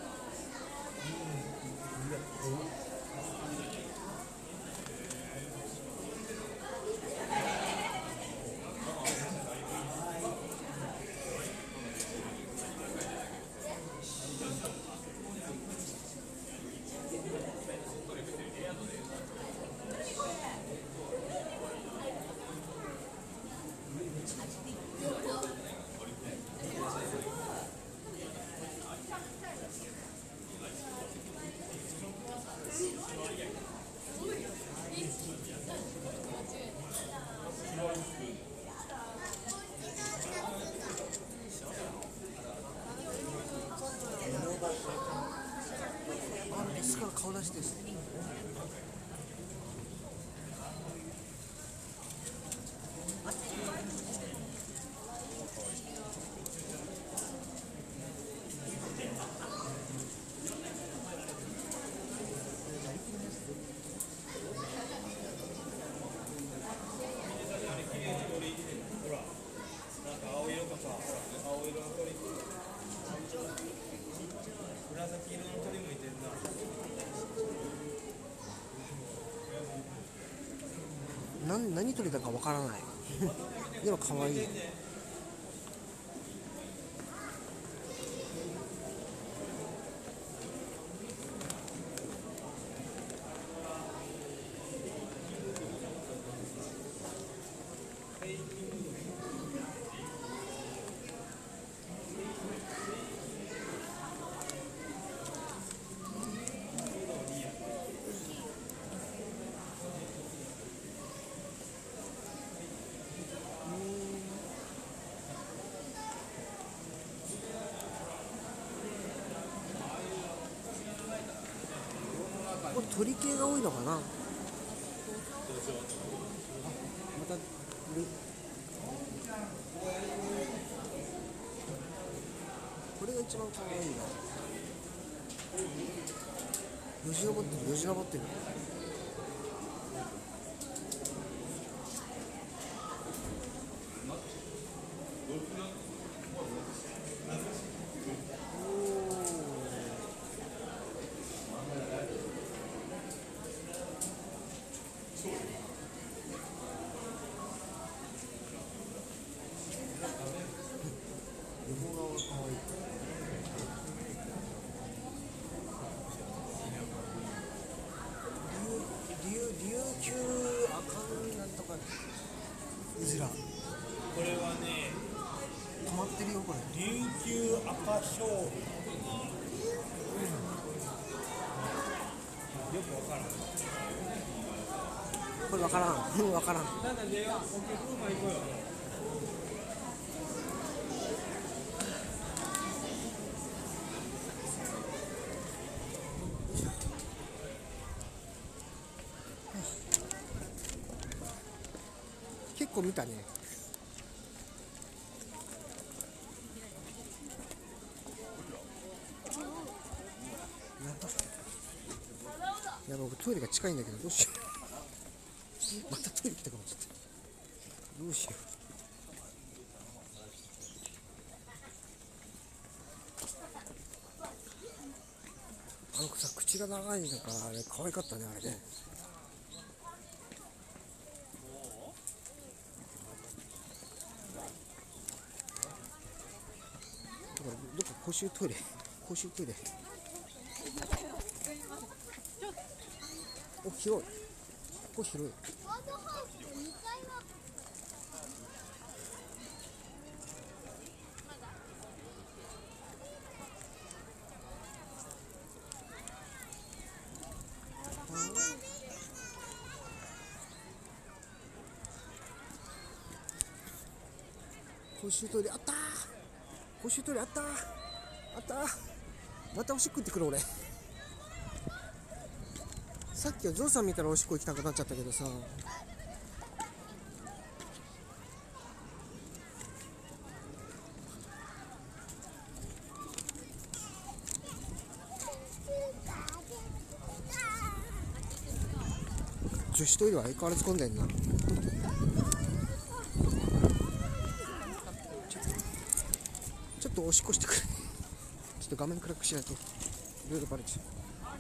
あ、メスから顔出してる。 紫色の鳥もいてるな。 なん何鳥だかわからない。でも可愛い。これ鳥系が多いのかな。あ、またる。これが一番可愛いな。よじ登ってる、よじ登ってる。横顔が可愛い。琉琉球アカンなんとかうずらこれはね、 止まってるよこれ。 琉球赤ショウ。よくわからん。 これわからん。うんわからん。 なんだね、お客様行こうよ。 結構見たね。いや僕トイレが近いんだけどどうしよう。またトイレ来たかもしれない。どうしよう。あの子さ口が長いんだからあれ可愛かったねあれね。だからどっか公衆トイレ公衆トイレ。お広い。ここ広い。 ワードハウスのにかいは公衆トイレあったー。公衆トイレあったー。あったー。またおしっこ行ってくる俺。 さっきはゾウさん見たらおしっこ行きたくなっちゃったけどさ。女子トイレは相変わらず混んでんな。ちょちょっとおしっこしてくる。ちょっと画面暗くしないといろいろバレちゃう。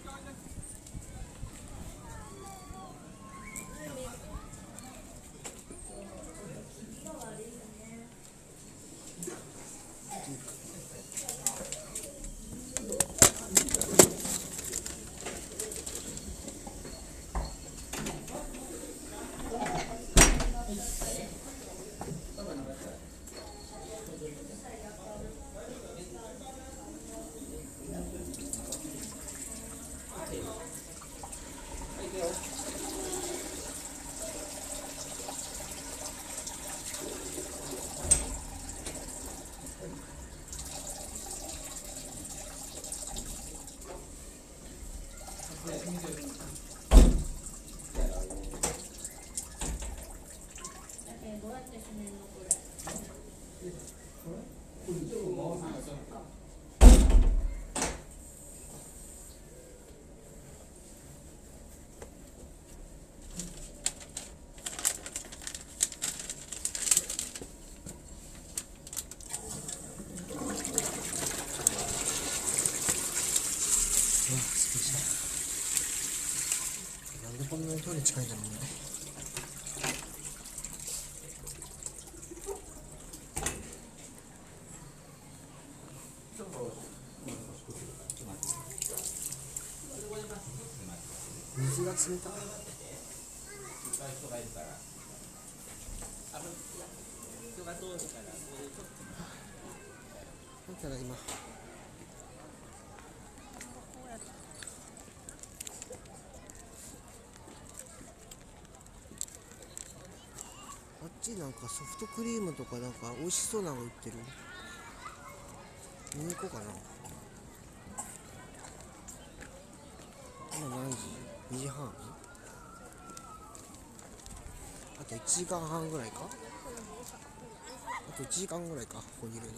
なんでこんなにトイレ近いんだろうね。水が冷たい。ただいま。あっちなんかソフトクリームとかなんか美味しそうなの売ってる。見に行こうかな。今何時？にじはん？あといちじかんはんぐらいか。あといちじかんぐらいか、ここにいるの。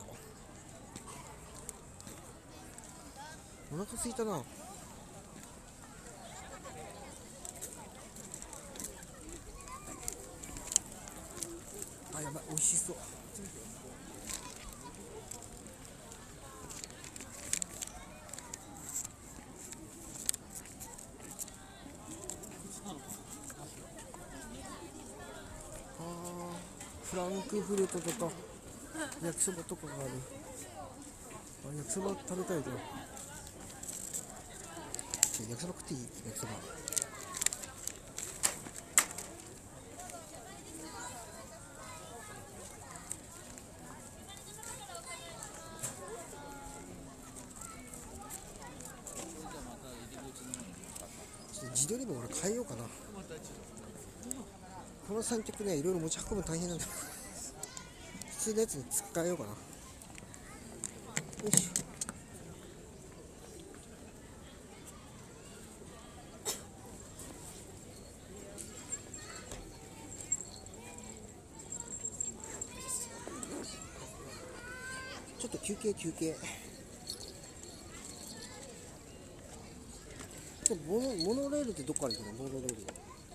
お腹空いたな。あ、やばい、美味しそう。あー、フランクフルトとか焼きそばとかがある。あ、焼きそば食べたいじゃん。焼きそば食っていい？焼きそば。自撮り棒俺変えようかな。この三脚ね、いろいろ持ち運ぶの大変なんだ。普通のやつに使えようかな。よいしょ。ちょっと休憩休憩。モノ、モノレールってどっから行くの？モノレール。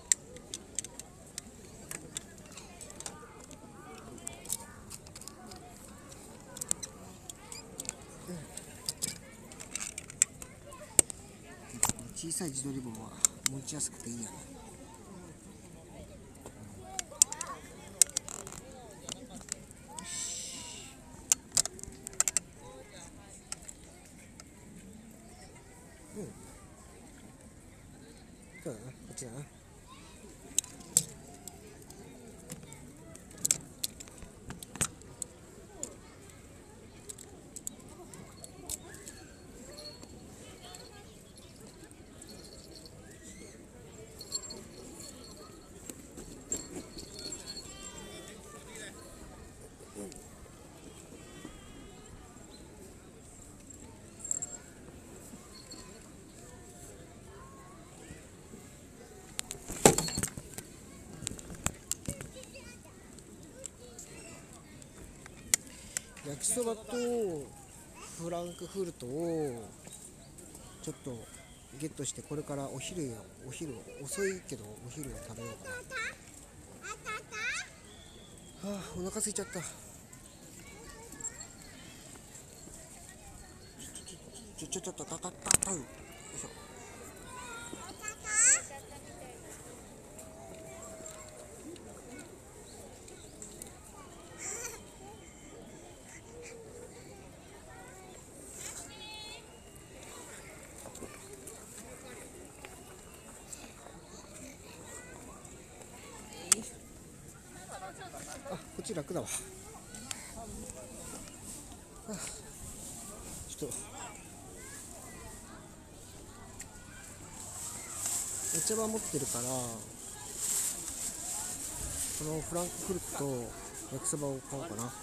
小さい自撮り棒は持ちやすくていいやね。うん。そうだな、こっちだな。 焼きそばとフランクフルトをちょっとゲットして、これからお昼やお昼遅いけどお昼を食べようかな。はあ、お腹空いちゃった。ちょちょちょっとたたたたう。よいしょ。あ、こっち楽だわ。あ、ちょっとお茶葉持ってるから、このフランクフルトと焼きそばを買おうかな。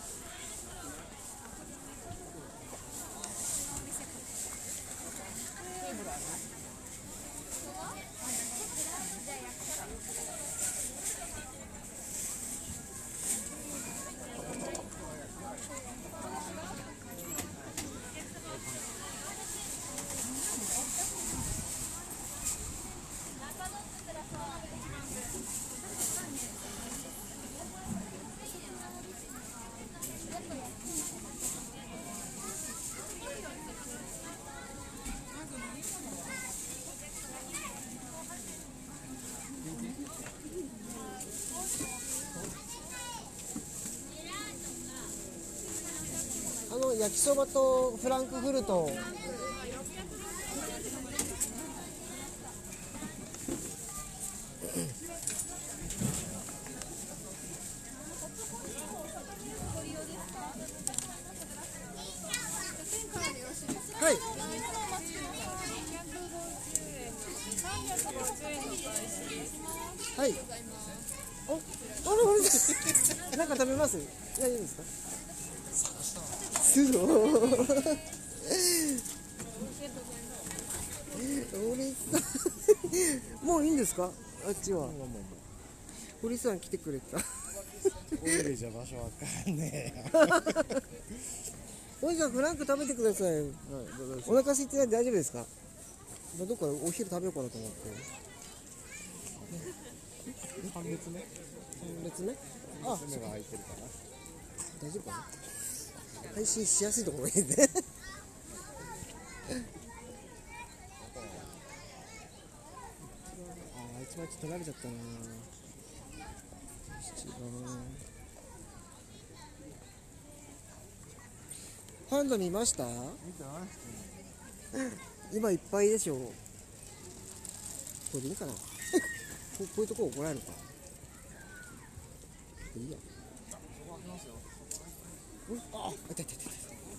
あの焼きそばとフランクフルト。はい。はい。お、あれ、これ、なんか食べます。大丈夫ですか。すごい。堀さん、もういいんですか。あっちは。堀さん来てくれた。 トイレじゃ場所わかんねえ。 堀さん、フランク食べてください。はい、お腹空いてないんで大丈夫ですか。どっかお昼食べようかなと思って。 半列目。 半列目。あ、 目が開いてるから。 大丈夫かな。配信しやすいところがいいね。ああ、一枚ちょっと取られちゃったな。七番。パンダ見ました？ 見てない。 今いっぱいでしょ。これでいいかな。こうこういうとこ怒られるか。いいや。あ、痛い痛い痛い。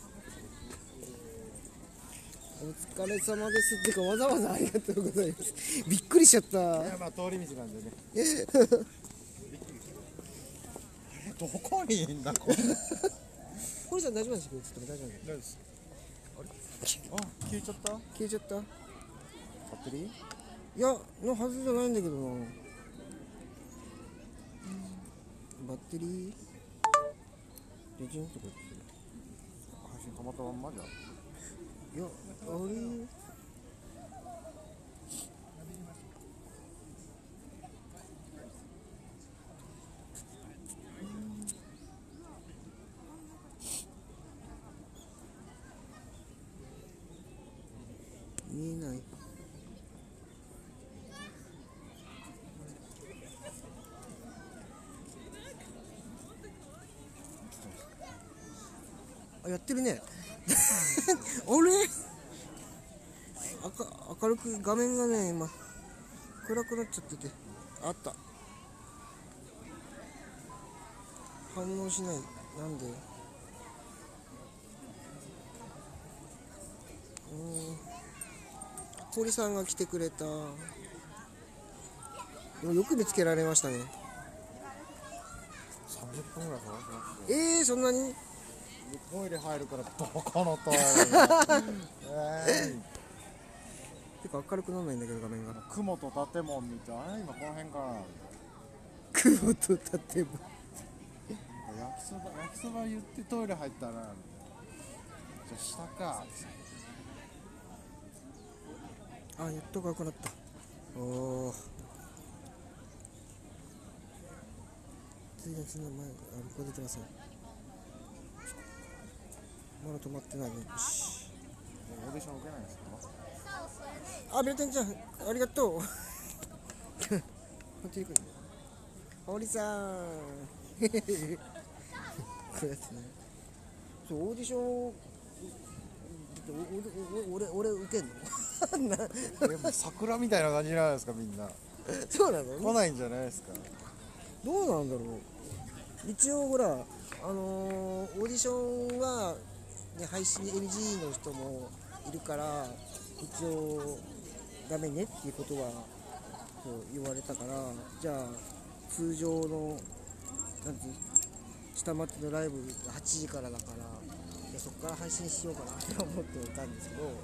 お疲れ様です。ってか、わざわざありがとうございます。びっくりしちゃった。 いや、まあ通り道なんでね。あれどこにいんだこれ。 堀さん大丈夫ですか。ちょっと大丈夫。 大丈夫です。あれ。あ、消えちゃった。 消えちゃった。 バッテリー。 いや、のはずじゃないんだけどな。バッテリー。レジンとか。 配信はまったまんまじゃ。 いや、あれ。見えない。あ、やってるね。あれ、明明るく画面がね、今暗くなっちゃってて。あった。反応しない。なんで。うーん、堀さんが来てくれた。でもよく見つけられましたね。 三十分ぐらい探しました。 えー、そんなに。 トイレ入るからどこのトイレ。えてか明るくならないんだけど画面が。 ー、雲と建物見て、あれ今この辺かな。 雲と建物。 え焼きそば焼きそば言ってトイレ入ったなみたいな。じゃあ下か。 あ、やっとか良くなった。おお。次の次の前、あ、ここできません。まだ止まってないね。よし。 オーディション受けないんですか？ あ、ベルテンちゃん、ありがとう。本当に来る。堀さん。こうやつね。そう、オーディション。おお俺、俺、受けんの。なでも桜みたいな感じじゃないですか、みんな。 そうなの。 来ないんじゃないですか。 どうなんだろう。一応ほら、あのー、オーディションは、ね、配信 エヌジー の人もいるから一応ダメねっていうことはそう言われたから、じゃあ通常のなんていう下町のライブはちじからだから、いやそこから配信しようかなって思っていたんですけど、こ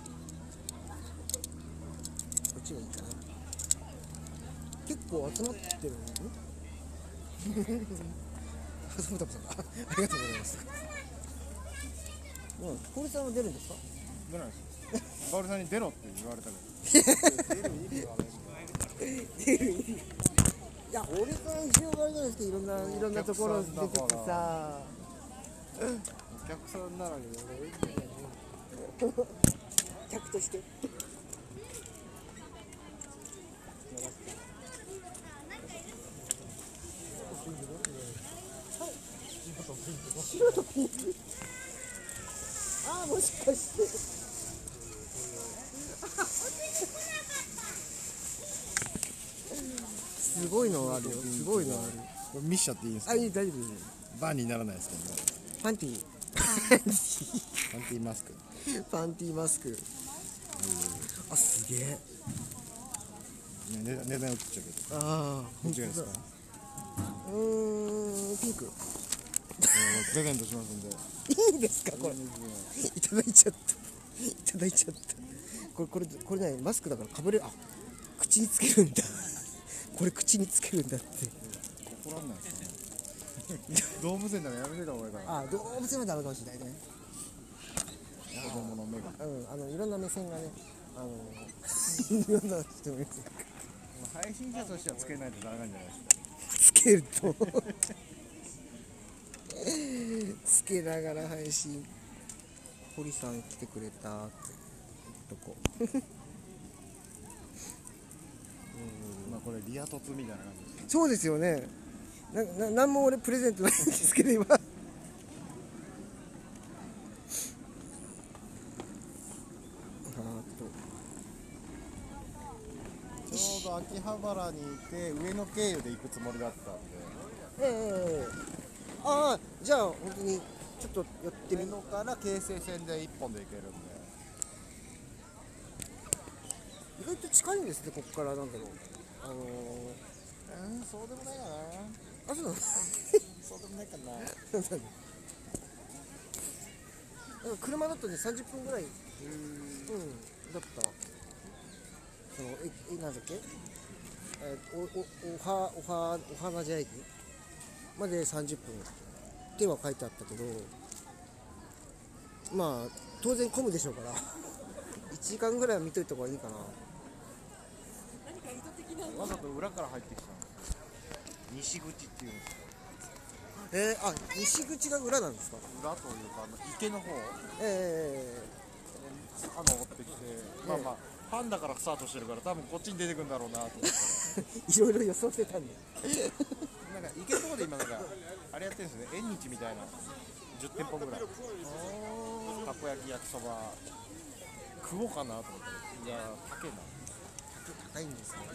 っちがいいかな。結構集まってるのね。そうだそうだ。ありがとうございます。うん、堀さんは出るんですか？ 出ないです。バオルさんに出ろって言われたけど。出る意味はね。 出る意味。いや、堀さん一応あれじゃないですか、いろんないろんなところ出ててさ。 お客さんならに俺いいんだよね。 客として。白とピンク。ああ、もしかして。すごいのあるよ。すごいのある。 これ見しちゃっていいんですか？ あ、いい、大丈夫です。 バンにならないですけど。 パンティー。 パンティーマスク。 パンティーマスク。あ、すげえ。 ね、値段映っちゃうけど。 ああ、 どっちがいいですか？ うーん、ピンク。 プレゼントしますんで。 いいですかこれ。いただいちゃった。いただいちゃった。これこれこれね、マスクだからかぶれる。あ、口につけるんだ。これ口につけるんだって。 怒らんないですね。動物園ならやめてた方がいいから。 あ、動物園はダメかもしれないね。 子供の目が。 うん、あのいろんな目線がね、あのいろんな人の目線。 配信者としてはつけないとダメなんじゃないですか。 つけると。つけながら配信。堀さん来てくれたってとこ。 まあこれリア凸みたいな感じです。 そうですよね。な、な、なんも俺プレゼントないんですけど今。あちょうど秋葉原にいて上野経由で行くつもりだったんで。 ええああ、じゃあ本当にちょっと寄ってみ上野から京成線で一本で行けるんで。 意外と近いんですね、ここからなんだろう。あのー、 うん、そうでもないかな。 あ、そうなの。 そうでもないかな。 なんか車だとねさんじゅっぷんぐらい、うん、だった。そのええなんだっけ、えー、おおおはおはお花茶駅までさんじゅっぷんっては書いてあったけど、まあ当然混むでしょうからいちじかんぐらいは見といた方がいいかな。 わざと裏から入ってきたの。西口っていうんですか。 えー、あ、西口が裏なんですか。 裏というかあの池の方。 え坂登ってきて、まあまあパンダからスタートしてるから多分こっちに出てくるんだろうなと思って。 えー、いろいろ予想してたんでなんか池のとこで今なんかあれやってるんですね。縁日みたいなじゅってんぽぐらい。たこ焼き焼きそば食おうかなと思って。いや高いな。 高いんですよね。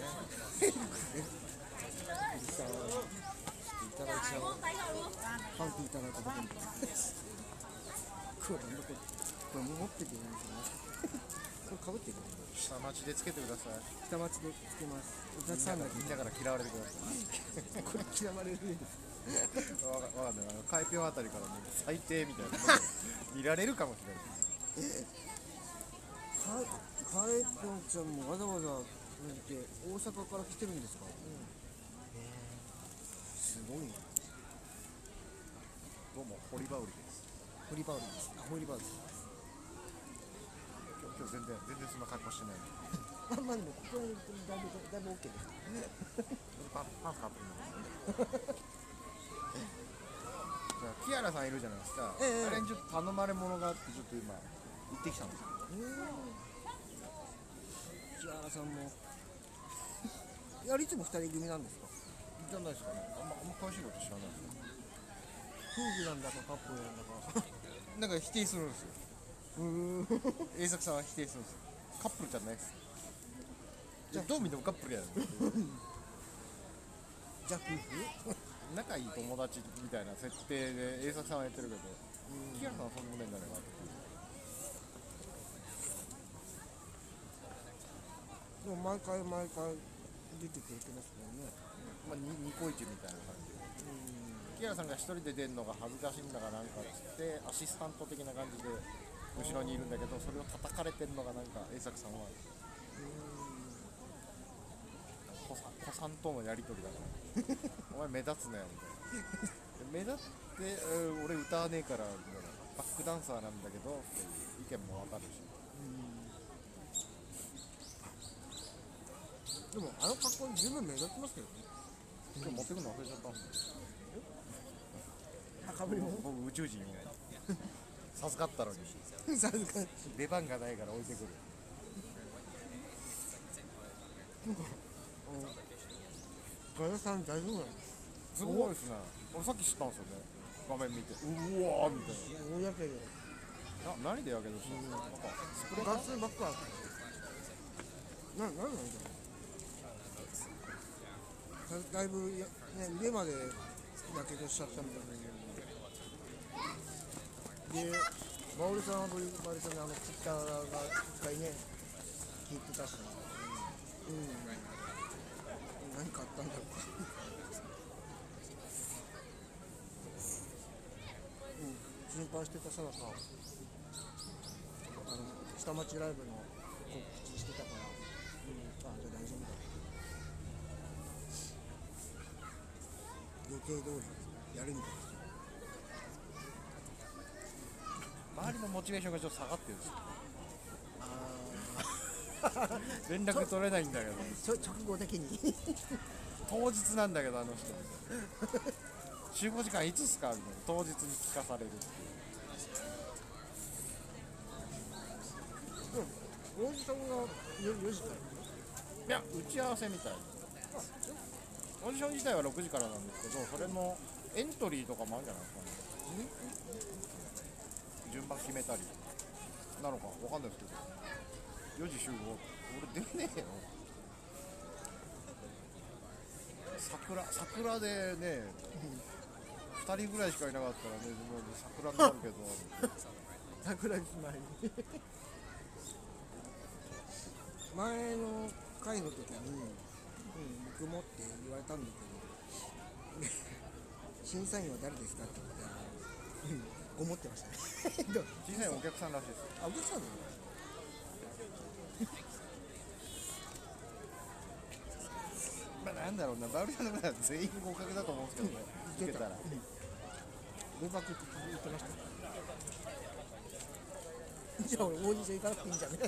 いただいちゃおう。パンティいただいたとこに。これこれ持ってていいんですよね。これかぶっていく。 下町でつけてください。 下町でつけます。お客さんだけみんなから嫌われてください。 これ嫌われるんです。 わかわかんない。あの海ピョンあたりからもう最低みたいな見られるかもしれない。 かカエポンちゃんもわざわざなんて大阪から来てるんですか。うん、えー、すごいね。 どうも堀場売りです。 ホリバウリですあホリバウリ今日今日全然全然そんな格好してないの。 まあまあでもここでだいぶだいぶ OK ですパンパンツ買ってるの。じゃあキアラさんいるじゃないですか。 ええあれにちょっと頼まれ物があってちょっと今行ってきたんですよ。 木原さんもいやいつもふたり組なんですか？ じゃないですかね。あんまあんま詳しいこと知らないですよ。 夫婦なんだかカップルなんだかなんか否定するんですよ。 うーん栄作さんは否定するんですよ。カップルじゃないです。じゃあどう見てもカップルやる。 じゃあ夫婦仲いい友達みたいな設定で栄作さんはやってるけど、キアラさんはそんなことないんじゃないかなって。 でも毎回毎回出てくれてますもんねまあ、ニコイチみたいな感じで、キアラさんが一人で出るのが恥ずかしいんだかなんかっつってアシスタント的な感じで後ろにいるんだけど、それを叩かれてるのがなんか栄作さんは子さん子さんとのやり取りだからお前目立つなよみたいな目立って、えー俺歌わねえからみたいな、バックダンサーなんだけどっていう意見もわかるし、 でもあの格好十分目立ちますけどね今日持ってくの忘れちゃったんですよ。 あかぶりも僕宇宙人を授かったのにさすがに出番がないから置いてくる。 ガヤさん大丈夫なんですすごいですね。俺さっき知ったんですよね。画面見て、うわーみたい大やけどな。な何でやけどしたんですか。なんかスプレーガスばっかな、なんなんだろうだだいぶや、ね、腕までやけどしちゃったみたいなで、バオルさんはバリバリさんにあのツイッターが一回ね聞いてたし、うん、うん、何かあったんだろうかうん、心配してたさなかあの下町ライブの告知してたから、うん、あ、じゃあ大丈夫だ予定通りやるみたいです周りのモチベーションがちょっと下がってるんですよ。 あ連絡取れないんだけど、 ちょ直後的に当日なんだけどあの人集合時間いつっすかみたいな、当日に聞かされるっていう。 大地さんがよじからいや打ち合わせみたい。オーディション自体はろくじからなんですけど、それのエントリーとかもあるんじゃないですかね。順番決めたりなのかわかんないですけど、よじ集合。俺出ねえよ。桜桜でねふたりぐらいしかいなかったらね、もう桜になるけど桜木前に前の回の時に、うん、僕もって言われたんだけど審査員は誰ですかって言ったら、うん、ごもってましたねどう小さいお客さんらしいですよ。 あ、お客さんなのまあなんだろうな、バウリさんの方は全員合格だと思うんですけどね、受けたら。 合格って言ってましたじゃあ俺オーディション行かなくていいんじゃね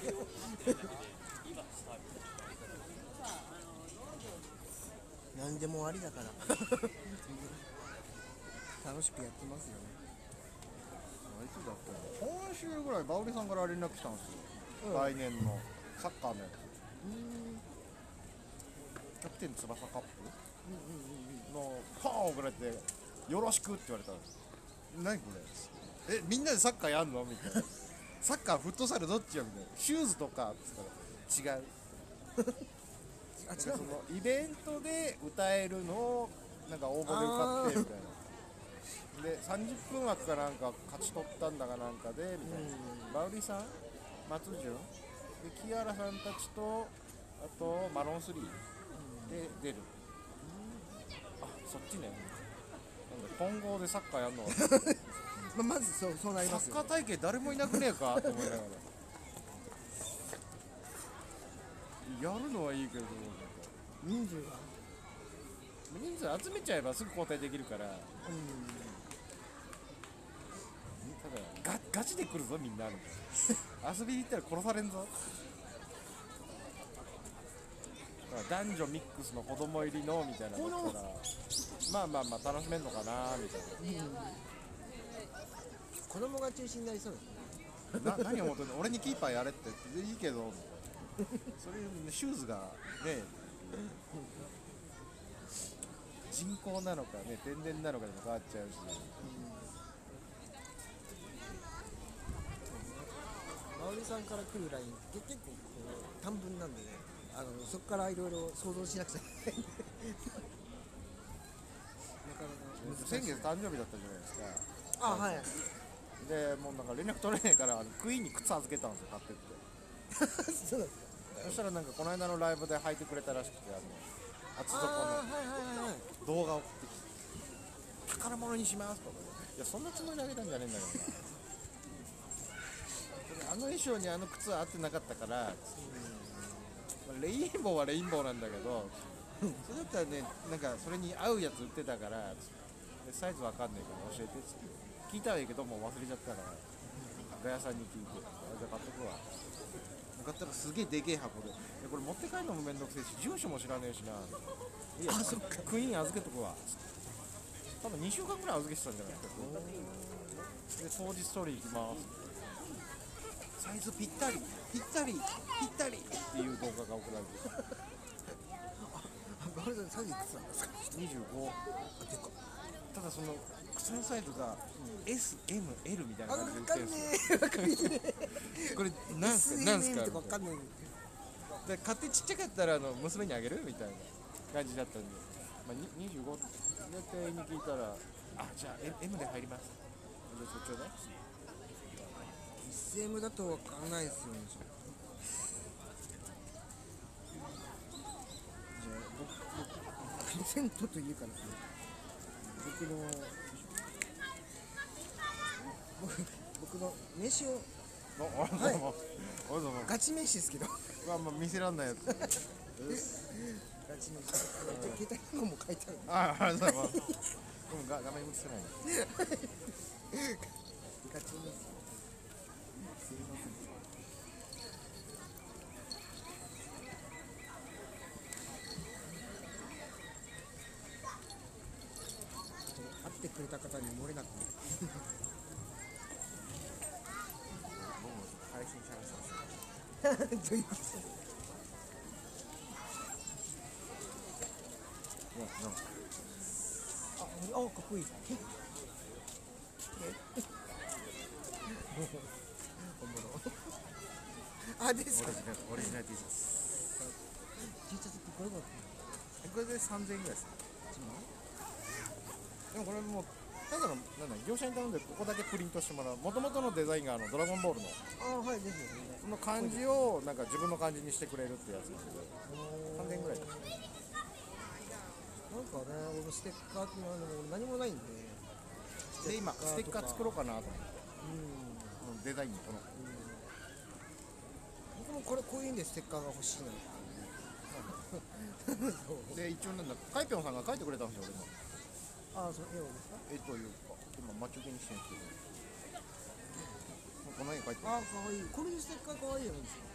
何でもありだから楽しくやってますよね。 いつだったの、今週ぐらいバウリさんから連絡来たんですよ、 うん来年のサッカーのやつ、キャプテン翼カップのパーン送られてよろしくって言われたんです。何これ、えみんなでサッカーやんのみたいなサッカーフットサルどっちよみたいな、シューズとかって言ったら違うあ、違なんかそのイベントで歌えるのをなんか応募で受かってみたいなでさんじゅっぷん枠かなんか勝ち取ったんだかなんかでみたいな、バウリさん、松潤で木原さんたちとあとマロンスリーで出る、あそっちね、なんだ混合でサッカーやんのまあ、まずそうそうなりサますよ、 ッカー体系誰もいなくねえかと思いながらやるのはいいけど人数が人数集めちゃえばすぐ交代できるから、 ガガチで来るぞみんなみたいな遊びに行ったら殺されんぞ。だから男女ミックスの子供入りのみたいなのだったらまあまあまあ楽しめんのかなみたい子供が中心になりそうですね。 な。な何を思ってんの、俺にキーパーやれってっていいけど、それシューズがね人工なのかね天然なのかでも変わっちゃうし、 まおりさんから来るラインって結構こう短文なんでね、あのそこからいろいろ想像しなくちゃいけないんでなかなか難しい。 先月誕生日だったじゃないですか。 あ、はい。 でもうなんか連絡取れねえからあのクイーンに靴預けたんですよ、買ってってそうなんですか。 そしたらなんかこの間のライブで履いてくれたらしくて、あの厚底あー、 のはいはいはいはい。 動画を送ってきて宝物にしますとかで、いやそんなつもりであげたんじゃねえんだけどなあの衣装にあの靴は合ってなかったから、レインボーはレインボーなんだけどそれだったらね、なんかそれに合うやつ売ってたからでサイズわかんないから教えてっつって聞いたはいいけどもう忘れちゃったからガヤさんに聞いて、あじゃあ買っとくわ。買ったらすげえでけえ箱で、いやこれ持って帰るのもめんどくせえし住所も知らねえしな、いやクイーン預けとくわ。多分にしゅうかんぐらい預けてたんじゃないですか。で当日取り行きます。サイズぴったりぴったりぴったりっていう動画が送られてまおりさんサイズいくつなんですか。 にじゅうご。ただその靴のサイズが エスエムエル みたいなあ、わ感じで売っかんねてるんですよ。 え。わかんねえ。 これなんすかなんすかとかわかんねえ。 で買ってちっちゃかったらあの娘にあげるみたいな感じだったんで、まあ、ににじゅうごって店員に聞いたら、あじゃあ M で入ります。でそっちをねエスエム だとわかんないですよね。じゃあ僕プレゼントというかですね、僕の僕僕の名刺をあありがとうございます。ありがとうございます。 ガチ名刺ですけどまあまあ見せらんないやつ。 ガチ名刺携帯番号も書いてある。 あありがとうございます。でもが画面映せないね。 ガチ名刺すいません。会ってくれた方に漏れなく僕も配信探してます。 どういうこといやなんかあ、あ、かっこいい。本物。あ、ですか。 オリジナルオリジナル T シャツ。 T シャツってこれがこれでさんぜんえんぐらいです。でもこれもうただのなんだ業者に頼んでここだけプリントしてもらう。元々のデザインがあのドラゴンボールのあ、はい、ですよね。 その漢字をなんか自分の漢字にしてくれるってやつなんでさんぜんえんぐらいです。 なんかね、僕ステッカーっていうのは俺何もないんで。 で今ステッカー作ろうかなと思って、 うん。 このデザインにこの僕もこれこういうんでステッカーが欲しいな。 で一応なんだカイピョンさんが書いてくれたんですよ俺のあ、その絵をですか。 絵というか今待ち受けにしてるんですけどこの絵描いてあ、可愛い。これでステッカー可愛いじゃないですか。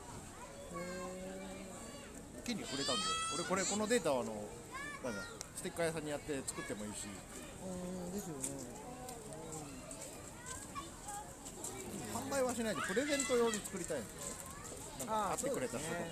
へ権利くれたんで俺これこのデータはあのなんだステッカー屋さんにやって作ってもいいし、 え。うん、ですよね。 販売はしないでプレゼント用に作りたいんですよ。なんか買ってくれた人とか、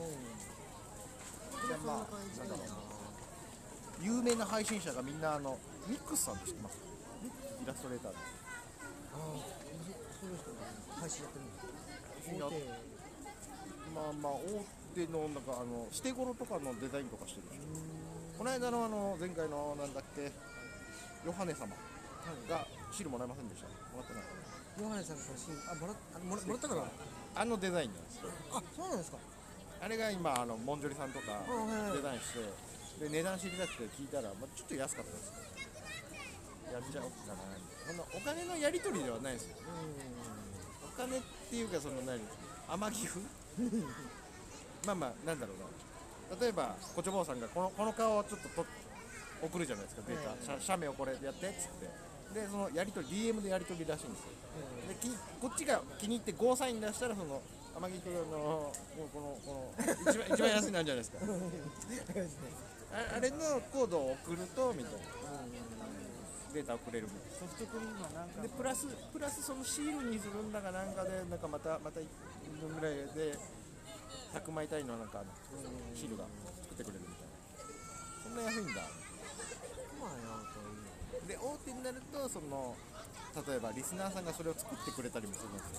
うん。 でまあなんだろうな有名な配信者がみんなあのミックスさんって知ってます？ミックスイラストレーターでああ、そういう人が配信やってるんですか。大手。 まあまあ大手のなんかあの捨て頃とかのデザインとかしてる人、この間のあの前回のなんだっけヨハネ様がシールもらえませんでした？もらってないかな。 ヨハネさんからシール、あ、もらあもらもらったから。 あのデザインなんですよ。 あ、そうなんですか。 あれが今あのモンジョリさんとかはいはいデザインしてで値段知りたくて聞いたら、まあ、ちょっと安かったですやっちゃおうかな。そのお金のやり取りではないですよ。お金っていうかその何天寄付まあまあなんだろうな、例えばこちょぼうさんがこのこの顔をちょっとと送るじゃないですかデータ、 はい写写メをこれでやってっつってでそのやり取り ディーエム でやり取りらしいんですよ。できこっちが気に入ってゴーサイン出したらその天城君のもうこのこの一番一番安いなんじゃないですか。ああれのコードを送るとみたいな、データ送れるみたいな。 ソフトクリームはなんかでプラスプラスそのシールにするんだかなんかでなんかまたまたいっぷんぐらいでひゃくまい単位のなんかシールが作ってくれるみたいな。そんな安いんだ。 まあなんかいいで大手になるとその例えばリスナーさんがそれを作ってくれたりもするんですよ。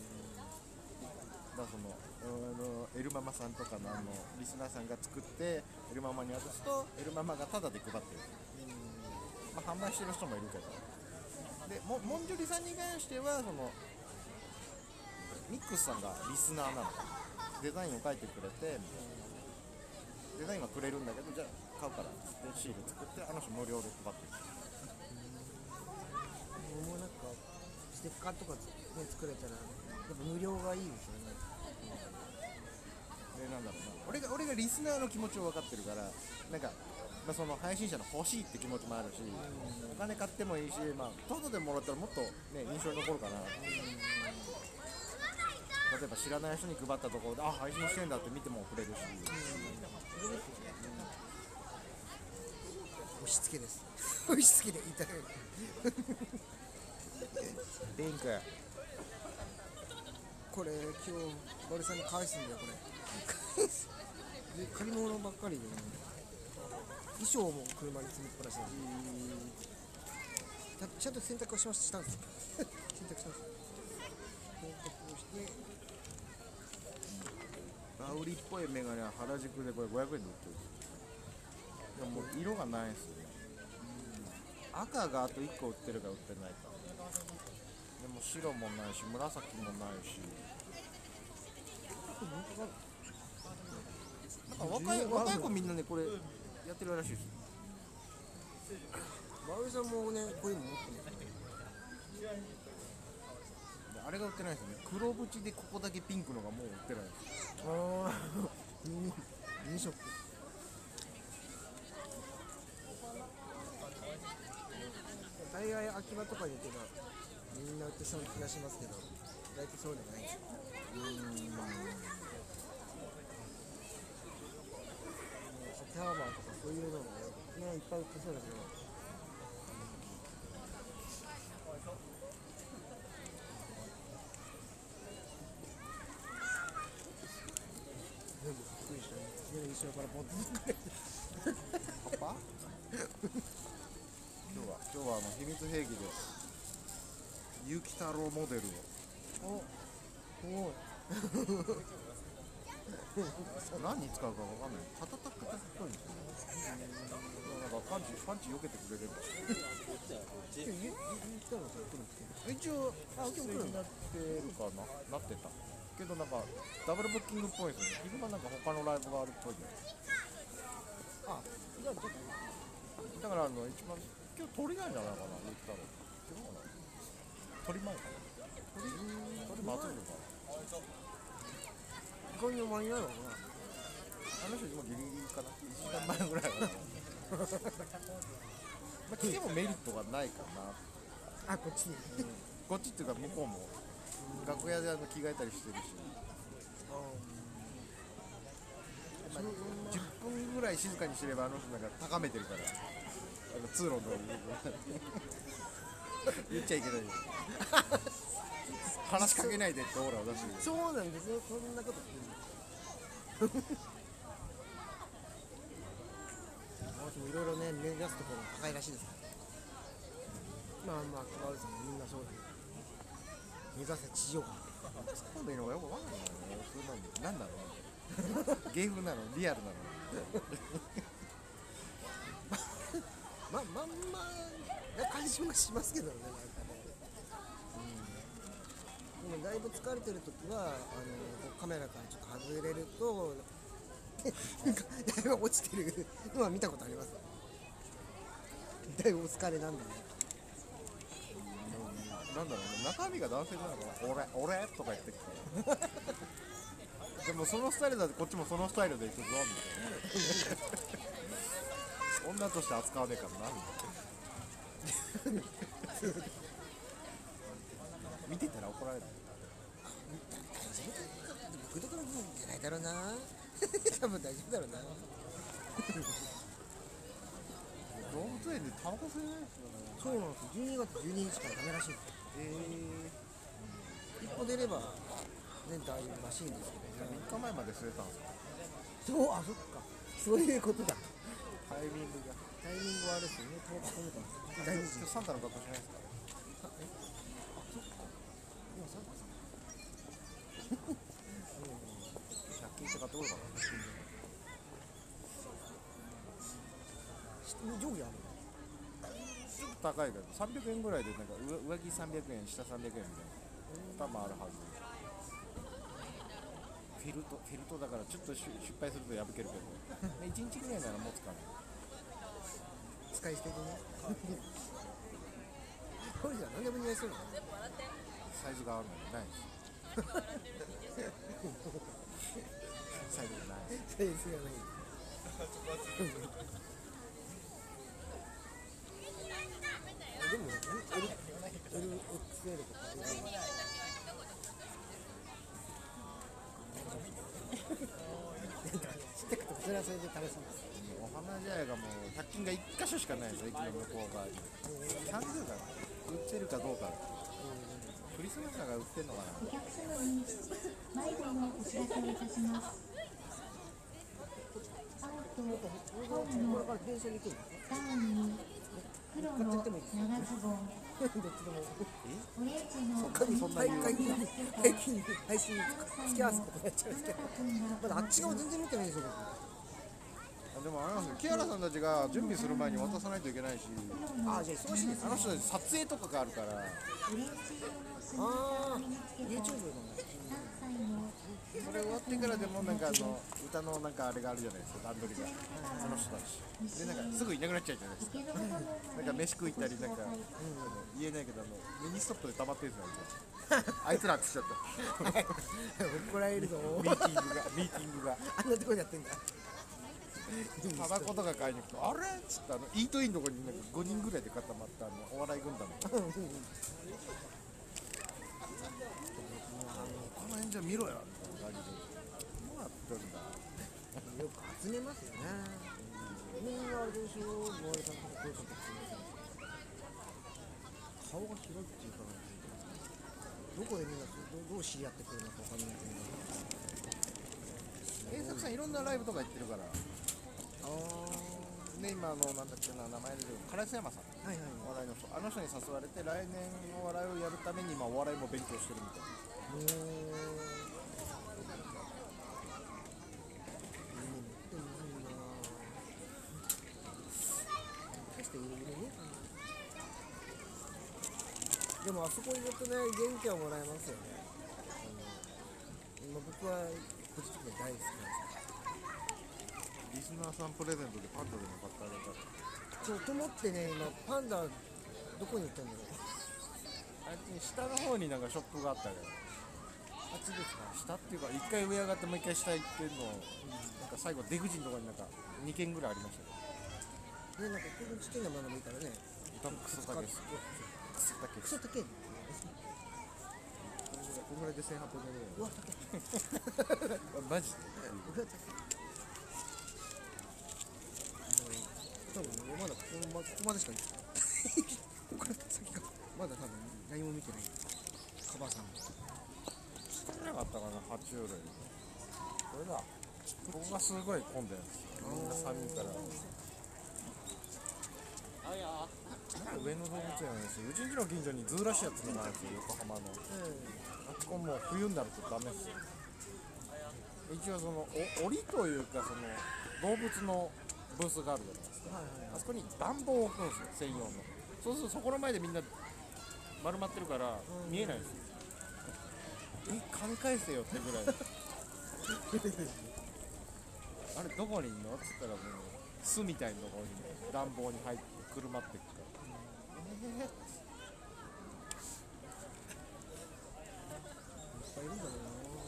だからそのあのエルママさんとかのあのリスナーさんが作ってエルママに渡すとエルママがタダで配ってる。まあ、販売してる人もいるけど。でもモンジュリさんに関してはそのミックスさんがリスナーなの。デザインを書いてくれてデザインはくれるんだけどじゃあ買うからってシール作ってあの人無料で配ってる。 もうなんかステッカーとか、ね、作れたらやっぱ無料がいいですよね。 でなんだろうな俺が俺がリスナーの気持ちを分かってるからなんか、まあ、その配信者の欲しいって気持ちもあるし、お金買ってもいいし、まあ、トドでもらったらもっと、ね、印象に残るかな。例えば知らない人に配ったところであ配信してんだって見てもくれるし、 押し付けです。押し付けで言いたい。 ピンクこれ今日バルさんに返すんだよこれ。で借り物ばっかりで、ね、衣装も車に積みっぱなしだし、ちゃちゃんと洗濯をしましたんですよ。洗濯したんですよ。洗濯をしてバウリっぽいメガネは原宿でこれごひゃくえんで売ってる。でももう色がないですよね。赤があといっこ売ってるか売ってないか。でも白もないし紫もないし、なんか若い若い子みんなねこれやってるらしいですよ。 バルさんもねこういうの持ってますね。 であれが売ってないですよね。黒縁でここだけピンクのがもう売ってないです。 ああ、に色。大概秋葉とかに行けばみんな売ってそうな気がしますけど、大体そうじゃないです。秋葉原とかそういうのもねいっぱい売ってそうだけど。全部びっくりしたね。全部後ろからポンと抜かれて。 パパ今日は今日はあの秘密兵器でゆき太郎モデルをお、おい。 何に使うかわかんない。タタタタタっぽいんですよね。なんかパンチパンチ避けてくれれば。 今日ゆゆゆきたろうさん来るんですけど。 一応あ今日になってるかななってたけどなんかダブルブッキングっぽいですよね。昼間なんか他のライブがあるっぽいじゃない。 あ、じゃあちょっとだからあの一番今日鳥なんじゃないかなゆき太郎。違うかな。鳥前かな。鳥鳥松るかな。 こういう間に合うのかな。 あの人今ギリギリかな。いちじかんまえぐらいかな。まあ来てもメリットがないかな。 あ、こっちに。 こっちっていうか向こうも楽屋であの着替えたりしてるし、まあ、じゅっぷんぐらい静かにしてればあの人なんか高めてるからあの通路のとこに言っちゃいけない話しかけないでってオーラを出してる。 そうなんですよ。そんなこと言ってる。でもいろいろね目指すところが高いらしいですから。まあまあ川内さんもみんなそうだけど。目指せ地上波。 今度いいのがよくわかんないよね。それなんなんだろうね。芸風なのリアルなのままんまな感じもしますけどねなんかね。うん、でもだいぶ疲れてる時はあのこうカメラからちょっと外れるとだいぶ落ちてるのは見たことあります。だいぶお疲れなんだね。 なんだろうね、中身が男性なのかな。俺俺とか言ってきてでもそのスタイルだとこっちもそのスタイルでいくぞみたいな女として扱わねえからなみたいな見てたら怒られる。 僕とかの分じゃないだろうな多分大丈夫だろうな動物園でタバコ吸えないですよね。 そうなんですよ、じゅうにがつじゅうににちからダメらしいんですよ。 え一歩出ればね、大丈夫らしいんですけどー、 ね。 みっかまえまで吸えたんですか。 そう、あ、そっか、そういうことだ。 タイミングが。 タイミングはあれですよね、タバコ止めたんですよ。大事今日サンタの格好しないですか。 今さひゃく均って買ってこようかな。 上下あるちょっと高いからさんびゃくえんぐらいでなんか上上着さんびゃくえん下さんびゃくえんみたいな多分あるはず。フェルトフェルトだからちょっと失敗すると破けるけどいちにちぐらいなら持つかな。 使い捨てでねこれじゃ何でも似合いそうだね。 サイズがあるのにないですサイズがないです。 サイズがないでも エルエックスエル とかそれはそれで楽しみです。 お花茶屋がもうひゃく均がいっかしょしかないですよ、駅の向こう側に。キャンドゥが売ってるかどうか。クリスマスが売ってんのかな。 お客様に迷子のお知らせをいたします。青と紺のこれから電車に行くんですか。 ダウンに黒の長ズボン、 どっちでもオレンジの他にそんなに配信に配信に配信に付き合わせてもらっちゃうんですけど、まだあっち側全然見てないんですよあでもあれなんですよ、木原さんたちが準備する前に渡さないといけないし、 僕。ああ、じゃあ忙しいですね。 あの人たち撮影とかがあるから、 オレンジ色のスニーカああーを身につけた YouTube のさんさいのそれ終わってからでもなんかあの歌のなんかあれがあるじゃないですか、段取りが。その人たちでなんかすぐいなくなっちゃうじゃないですか。 池の部分までなんか飯食いたりなんか、うん、言えないけどあのミニストップで溜まってるんですよ。あいつらって言っちゃった怒られるぞミーティングがミーティングがあんなとこでやってんだ。 タバコとか買いに行くとあれっつってあのイートインのとこになんかごにんぐらいで固まったあのお笑い軍団のこの辺じゃ見ろよみたいな感じでどうやってんだ。 よく集めますよね。みんなあれでしょ、モアレさんとかこういう人顔が広いっていうかなんていうか、どこでみんなどどう知り合ってくるのかわかんないけど。 栄作さんいろんなライブとか行ってるから。 ああ、 で今あのなんだっけな名前出てる烏山さん、 はいはい。 お笑いの人、あの人に誘われて来年お笑いをやるために今お笑いも勉強してるみたいな。 うーん。でもいいな。大していろいろね。でもあそこいるとね、元気はもらえますよね。あの今僕は個人的に大好きなんですよ。 リスナーさんプレゼントでパンダでも買ってあげたら。 そうと思ってね、今パンダどこに売ってんだろう。 あっちに下の方になんかショップがあったけど、 あっちですか。 下っていうか一回上上がってもう一回下行ってんの、なんか最後出口のところになんかにけんぐらいありましたけど、 ね、なんかこういうちっちゃい名前でもいいからね。 多分クソだけです。クソだけです。 クソ高い。 こんぐらいでせんはっぴゃくえんぐうわ高い。 らい。マジで。 うわ高い。多分まだここまここまでしかここから先がまだ多分何も見てない。カバさん。 少なかったかな、爬虫類。これだ。ここがすごい混んでるんですよ。みんなさんにんから。上野動物園なんですよ。うちんちの近所にズーラシアっていうのがあるんですよ、横浜の。あそこもう冬になるとダメですよ。一応そのお檻というかその動物のブースがあるじゃないですか。 はいはいあそこに暖房を置くんですよ、専用の。そうするとそこの前でみんな丸まってるから見えないんですよ。え、金返せよってぐらい。あれどこにいんのって言ったらもう巣みたいなところに暖房に入ってくるまっていくから。えーいっぱいいるんだろうな。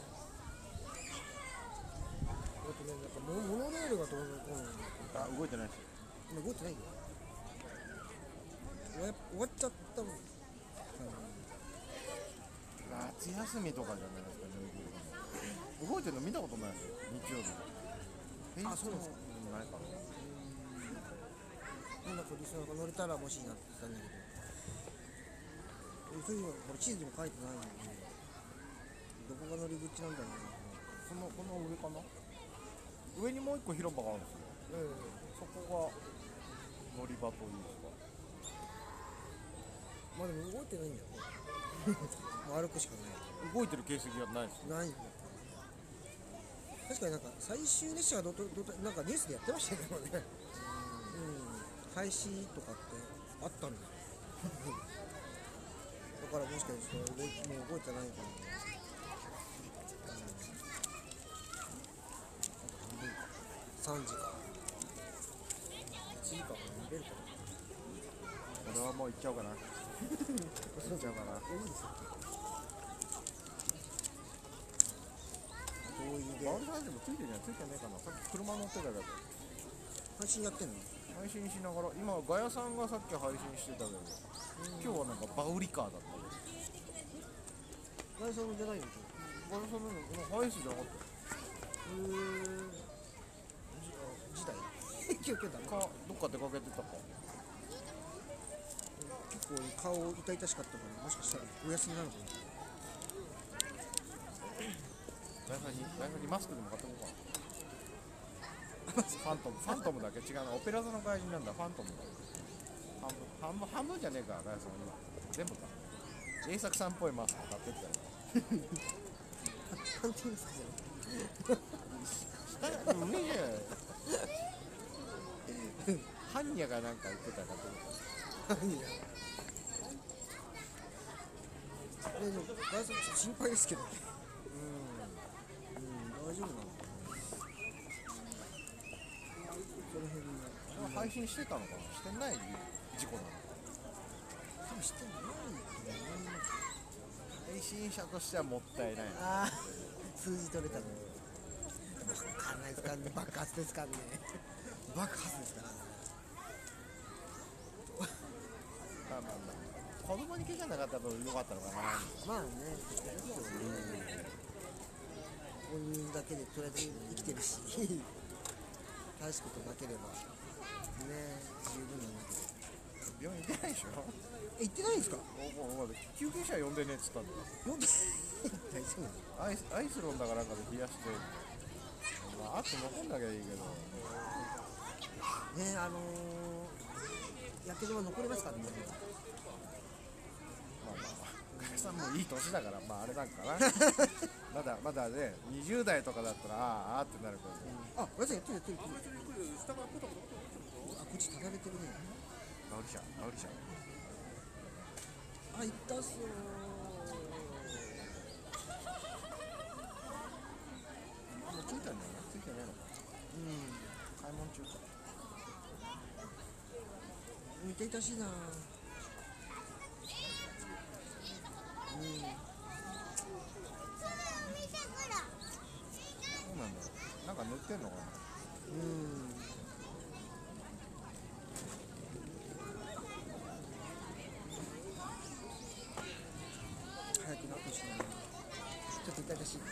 あとね、なんかモモノレールがどうのこうの。 あ、動いてないですよ。 今動いてないよ。 終わ終わっちゃったもん、 夏休みとかじゃないですか、ぬいぐるみ動いてるの見たことないですよ、日曜日。 あそうなんですか。 ないかな。 なんかリスナーが乗れたら欲しいなって言ってたんだけど、そういうのこれ地図にも書いてないのに、どこが乗り口なんだろうな。 このこの上かな。上にもう一個広場があるんですよ。 うん、 そこが乗り場というか。 まあでも動いてないんだよね。もう歩くしかない。 動いてる形跡がないですよ。 ないんだよ。確かになんか最終列車がどとどとなんかニュースでやってましたけどね。うん、廃止とかってあったんだよ。だからもしかしたら動いもう動いてないかな。さんじか。いちじかんも見れるかな。 俺はもう行っちゃおうかな。行っちゃおうかな。 いいですよ。遠いでバウンド配信もついてるじゃん、ついてねえかな。さっき車乗ってたけど配信やってんの？ 配信しながら、今ガヤさんがさっき配信してたけど、今日はなんかバウリカーだったよ。 ガイさんじゃないの？ ガヤさんのハイスじゃなかったうーん。時代今日今日だね。 か、どっか出かけてたか。 結構顔痛々しかったからもしかしたらお休みなのかな。 ガヤさんに、ガヤさんにマスクでも買ってこうかな。ファントム、ファントムだけ違うな。オペラ座の怪人なんだ、ファントムだ。半分、半分、半分じゃねえか、ガヤさん今。全部か。栄作さんっぽいマスク買ってったよ。 なんていうんですか下が上じゃない。ハンニャがなんか言ってたかと思った。 それ。いや。でもガイさんちょっと心配ですけどね。うん。うん大丈夫なの？その辺に配信してたのかな、してない事故なの。 多分知ってないと思う。 配信者としてはもったいないな。 ああ数字取れたのに分かんないですからね。爆発ですからね。爆発ですからね。 まあまあまあ、子供に怪我なかった分良かったのかな。 まあね本人だけでとりあえず生きてるし大しいことなければね十分なんだけど。 病院行ってないでしょ。 え行ってないんですか？ おお救急車呼んでねっつったんだよ。 呼んで大丈夫なの？ アイスアイスロンだかなんかで冷やして、まあ、あと残んなきゃいいけど。 ねあのー、やけどは残りますからね。 まあまあまあ、ガヤさんもいい年だからまああれなんかな。まだまだねにじゅう代とかだったらあーあーってなるけど、 あ、ごめんなさいやってるやってるやってる。あ、こっちただれてるね。 直り者直り者。 あ、痛そう。 もうついたんだよね。ついてないのか。 うん買い物中か。 痛々しいな。うんそうなんだよ。なんか塗ってんのかな。 うん早くなってほしいな。ちょっと痛々しい。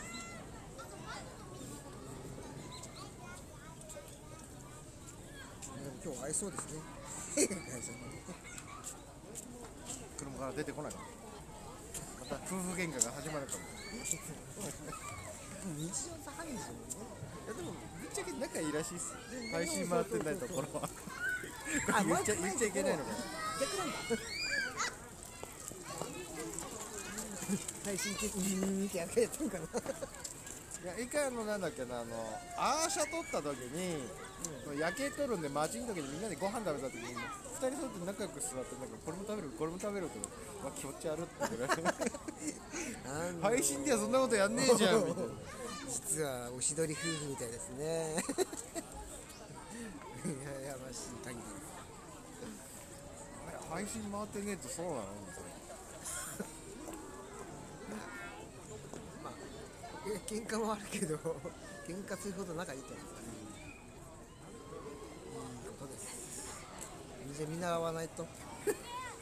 でも今日会えそうですね。 車から出てこないかも。また夫婦喧嘩が始まるかも。 日常茶飯事ですよね。 いやでもぶっちゃけ仲いいらしいっす。配信回ってないところは。 あ言っちゃ言っちゃいけないのかな。 逆なんだ。配信中にってやってるかな。 いや一回あのなんだっけなあのアーシャ撮った時に、うん、夜景撮るんで待ちの時にみんなでご飯食べた時にふたり揃って仲良く座ってなんかこれも食べるこれも食べるってわ気持ち悪ってぐらい。配信ではそんなことやんねえじゃんみたいな。 実はおしどり夫婦みたいですね。やましい限りです。 配信回ってねえとそうなのみたいな。 まあ喧嘩もあるけど喧嘩するほど仲いいと思うんですかね。いいことです。みんな見習わないと。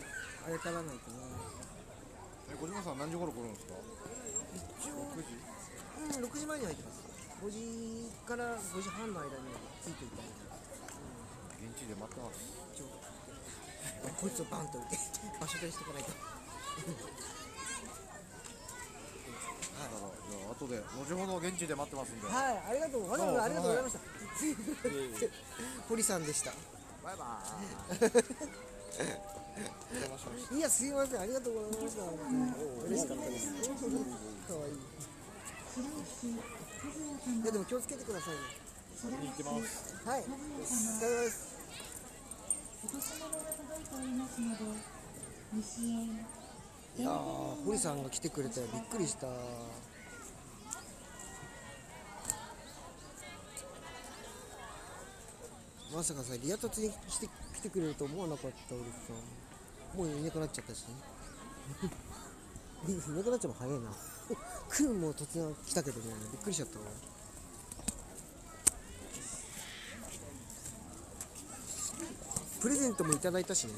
あれからないとね。 え、小島さん何時頃来るんですか？ 一応ろくじ？ うん、ろくじまえに入ってます。ごじからごじはんの間についていたい。 現地で待ってます。 一応こいつをバンと置いて場所取りしておかないと。 だからじゃあ後で後ほど現地で待ってますんで。 はい、ありがとう。わざわざありがとうございました。堀さんでした。 バイバーイ。お邪魔しました。 いや、すいません、ありがとうございました。嬉しかったです。可愛いい。いや、でも気をつけてくださいね。 行ってます。 はい、お疲れ様です。 落とし物が届いておりますので、西園いやー、堀さんが来てくれてびっくりした。まさかさ、リア突に来て来てくれると思わなかった俺さ。もういなくなっちゃったしね。いなくなっちゃうの早いな。来るも突然来たけどね、びっくりしちゃったわ。プレゼントもいただいたしね。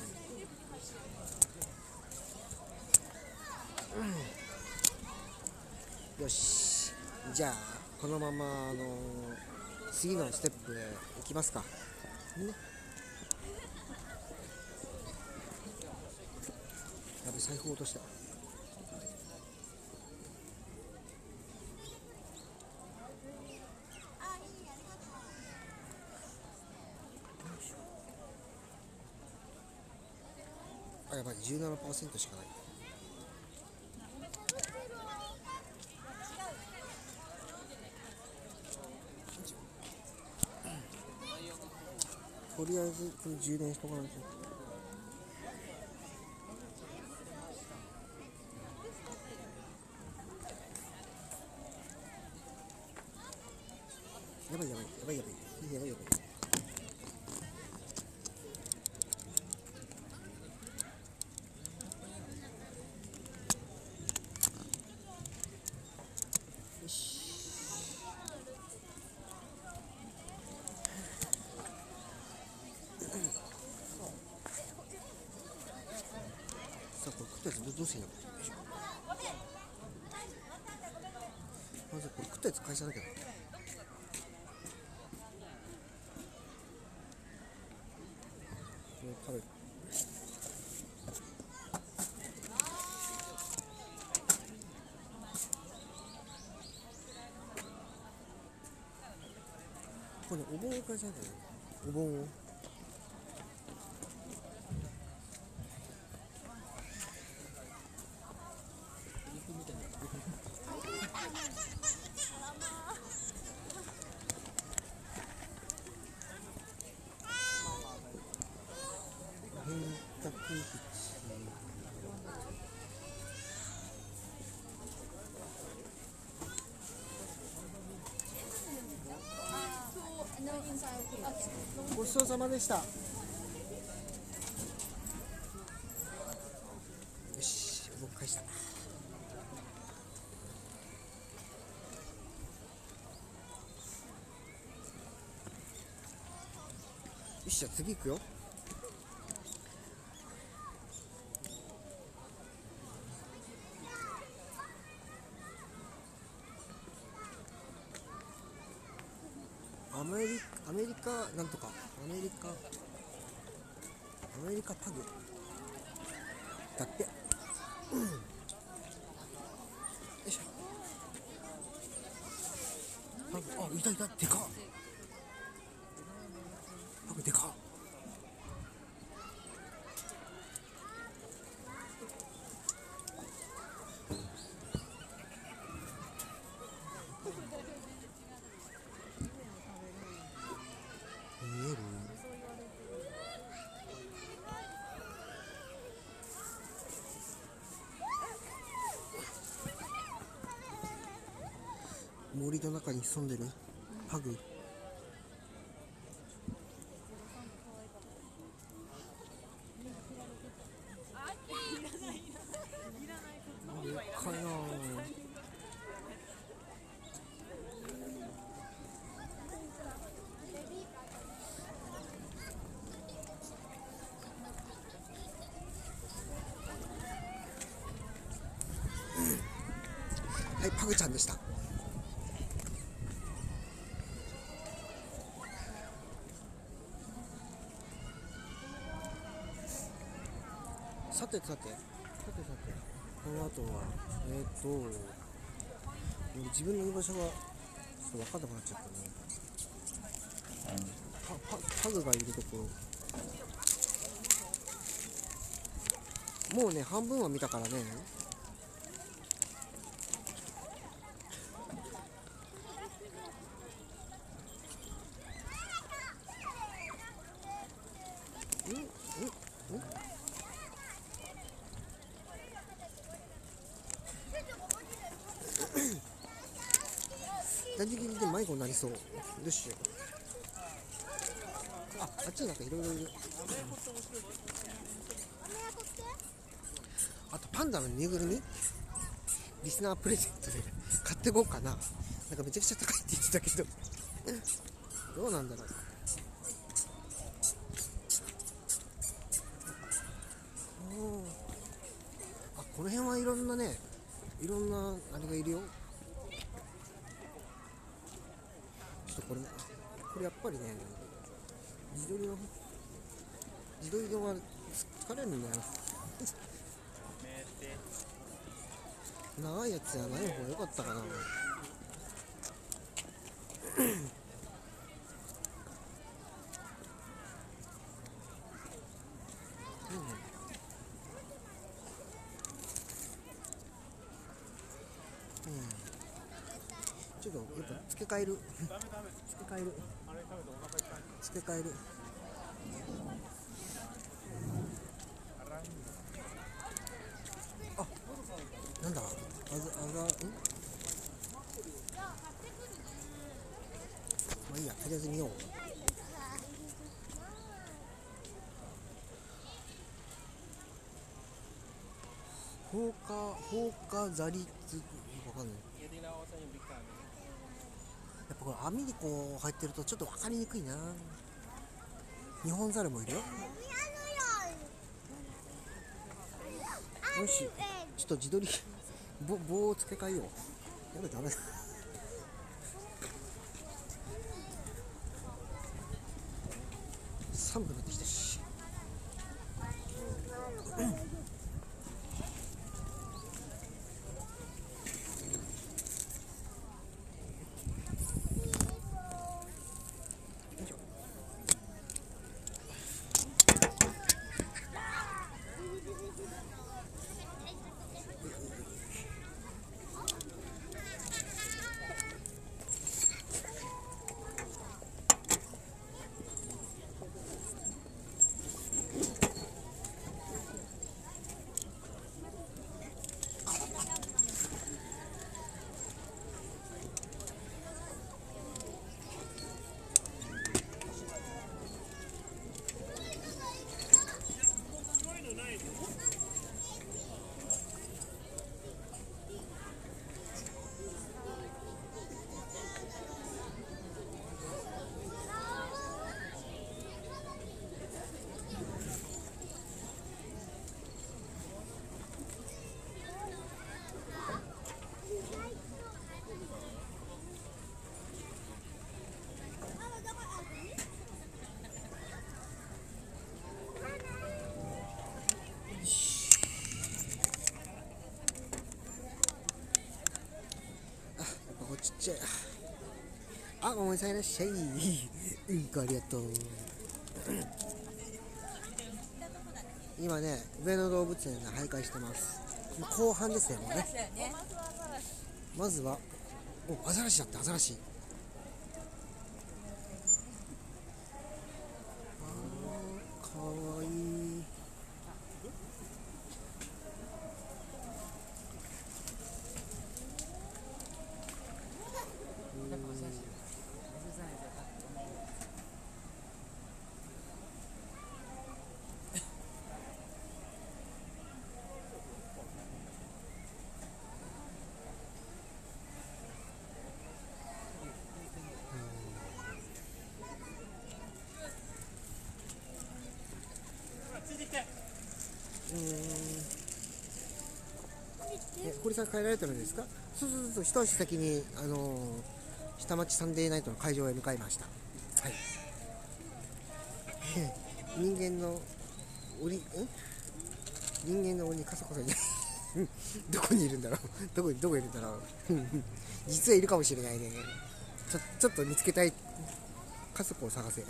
うん、よし、じゃあこのままあのー、次のステップへ行きますかね。やべ、財布落とした。あ、やばい、じゅうななパーセント しかない。とりあえずこれ充電しとかないと。やばいやばいやばいやばいやばいやばい。さあ、これ食ったやつどどうしてんの。よいしょ。まずこれ食ったやつ返さなきゃな。これ食べる。これね、お盆を返さなきゃな。お盆を。変革口。ごちそうさまでした。よし、僕返した。よし、じゃあ次行くよ。アメリカ、アメリカなんとか、アメリカ、アメリカパグだって、うん、よいしょ。パグ、あ、いたいた、でかっ。パグでかっ。見える？森の中に潜んでるパグ。でっかいなぁ。 パグちゃんでした。さてさてさてさて、この後はえっ、ー、と自分の居場所がちょっと分かんなくなっちゃったね。パ, パ, パグがいるところ、もうね半分は見たからね。んんん断食で迷子になりそう。どうしよう。あ、あっちになんかいろいろいる。あとパンダのぬいぐるみリスナープレゼントで買ってこうかな。なんかめちゃくちゃ高いって言ってたけどどうなんだろう。あ、この辺はいろんなね、いろんなあれがいるよ。ちょっとこれこれやっぱりね、自撮りの自撮り動画疲れるんだよ長いやつじゃない方が良かったかな。ちょっとやっぱ付け替える付け替える付け替える。あ、なんだあざあざんまあいいや、とりあえず見よう。放火放火ザリツわかんない。やっぱこれ網にこう入ってるとちょっと分かりにくいな。日本猿もいるよ。よし、ちょっと自撮り棒棒を付け替えよう。やべ、ダメだ寒くなってきたし。ちっちゃい。あ、ごめんなさい、いらっしゃい。うん、ありがとう。今ね、上野動物園が徘徊してます。後半ですね、もうね。まずは、お、アザラシだって、アザラシ。あー、かわいい。うーん、 え堀さん帰られたのですか？そうそうそう、一足先にあのー下町サンデーナイトの会場へ向かいました。はい。人間の檻ん人間の檻カサカサにどこにいるんだろうどこにどこにいるんだろう実はいるかもしれないね。ちょちょっと見つけたい。家族を探せ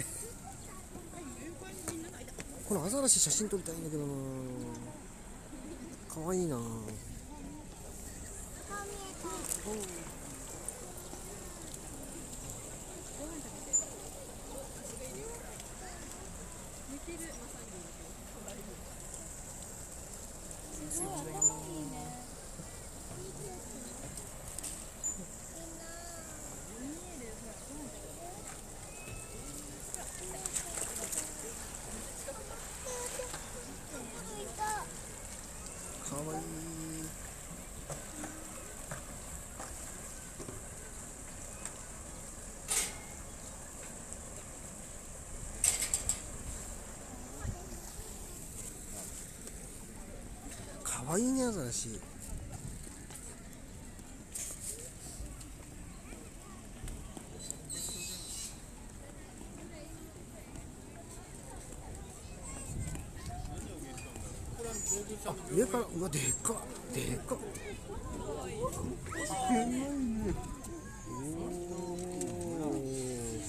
このアザラシ写真撮りたいんだけどな。かわいいな。 顔見えた。すごい頭いいね。 かわいい。かわいいね、アザラシ。あ、上から、うわ、でっかでっか。すごいね。おー。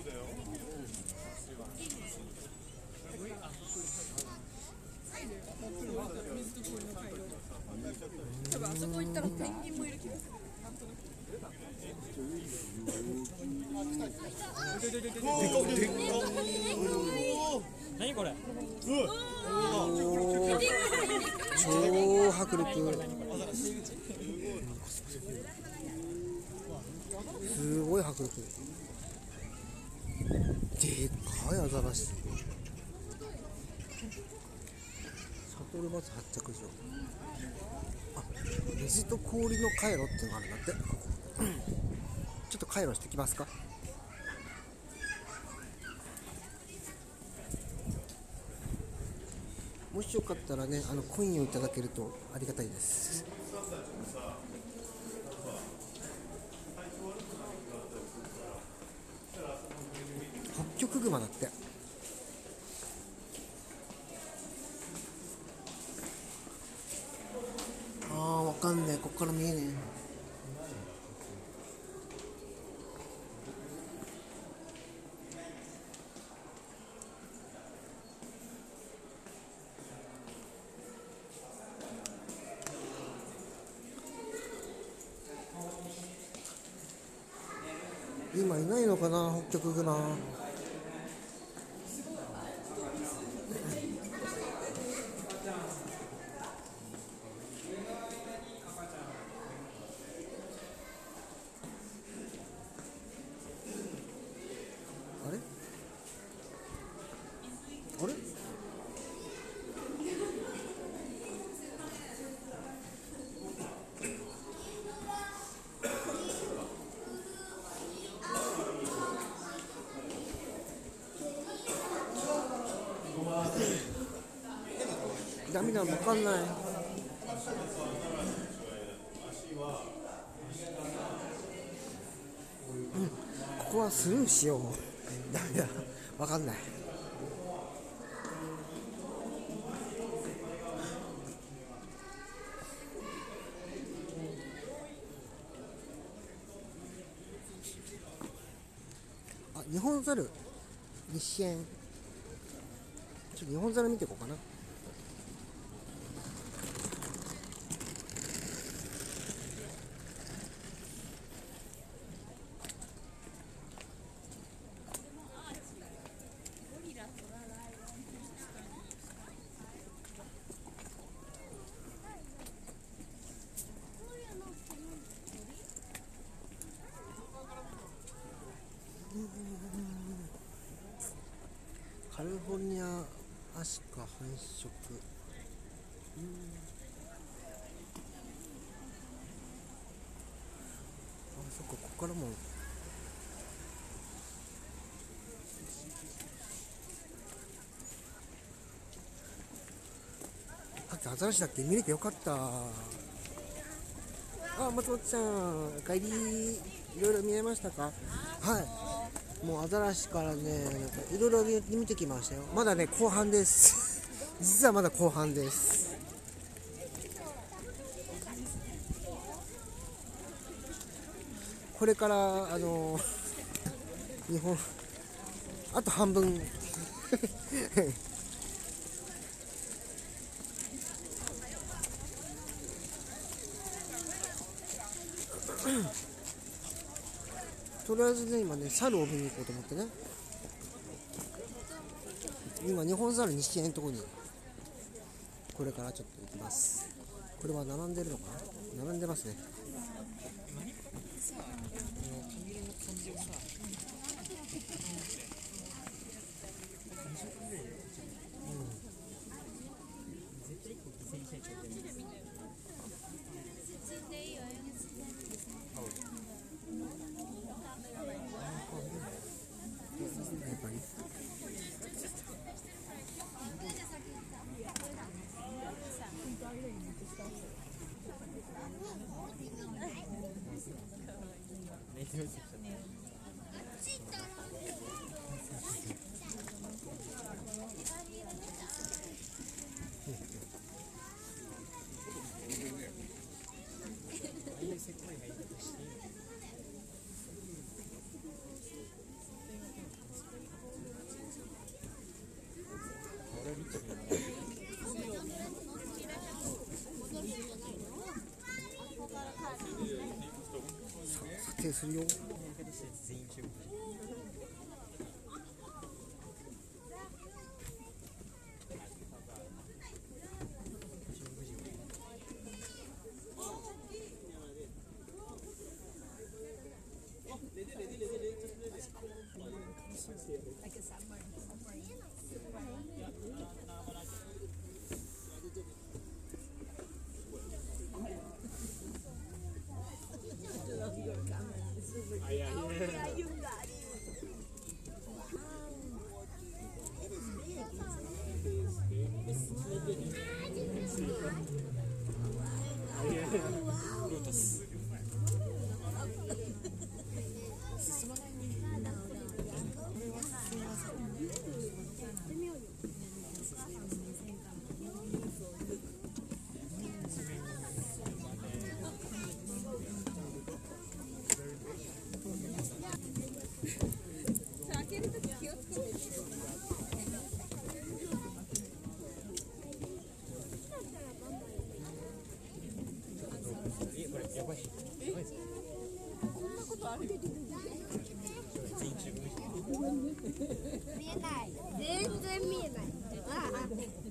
多分あそこ行ったらペンギンもいる気がする。 何これ？ 超迫力。すごい迫力。でっかいアザラシ。シャトルバス発着場。あ、水と氷の回路っていうのがあるんだって。ちょっと回路してきますか。もしよかったらね、あのコインをいただけるとありがたいです。北極熊だって。あー、わかんねえ、こっから見えねえ。今いないのかな、北極熊。あれあれダメだ、わかんない。うん、ここはスルーしよう。ダメだ、わかんない。あ、日本猿日円。ちょっと日本猿見ていこうかな。カリフォルニアアシカ繁殖。うん、あ、そっか、ここからもさっきアザラシだっけ、見れてよかった。 あ、松本ちゃん、帰り、いろいろ見えましたか？はい。もうアザラシからね、なんかいろいろ見てきましたよ。まだね、後半です。実はまだ後半です。これから、あの、日本、あと半分。とりあえずね、今ね、猿を見に行こうと思ってね。今、日本猿錦絵のところに、これからちょっと行きます。これは並んでるのかな？並んでますね。やっぱり撮影するよ。 見えない。全然見えない。ああ。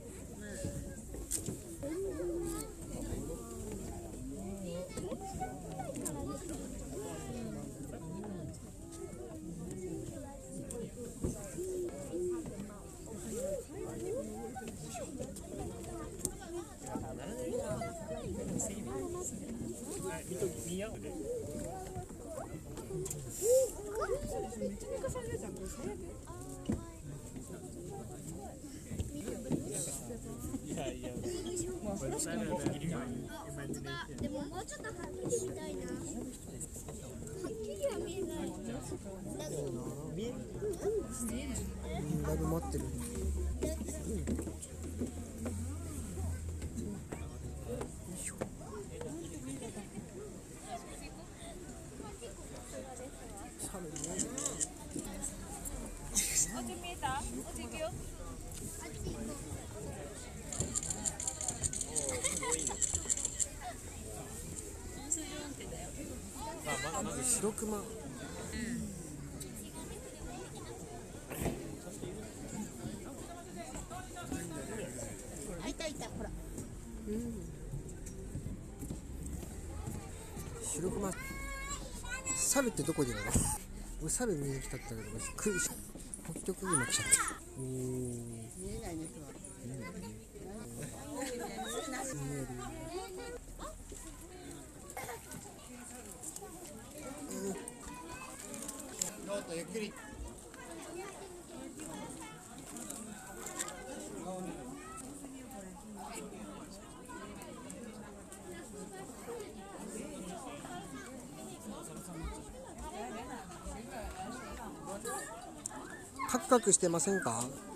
でももうちょっとはっきり見たいな。はっきりは見えない。 だいぶ待ってる。まず白熊。 あ、いたいた、ほら。 うん。白熊。猿ってどこでなの？俺猿見に来たったけど、く、北極熊来ちゃった。おお。見えないね、人は。見える。 ちょっとゆっくり。 カクカクしてませんか？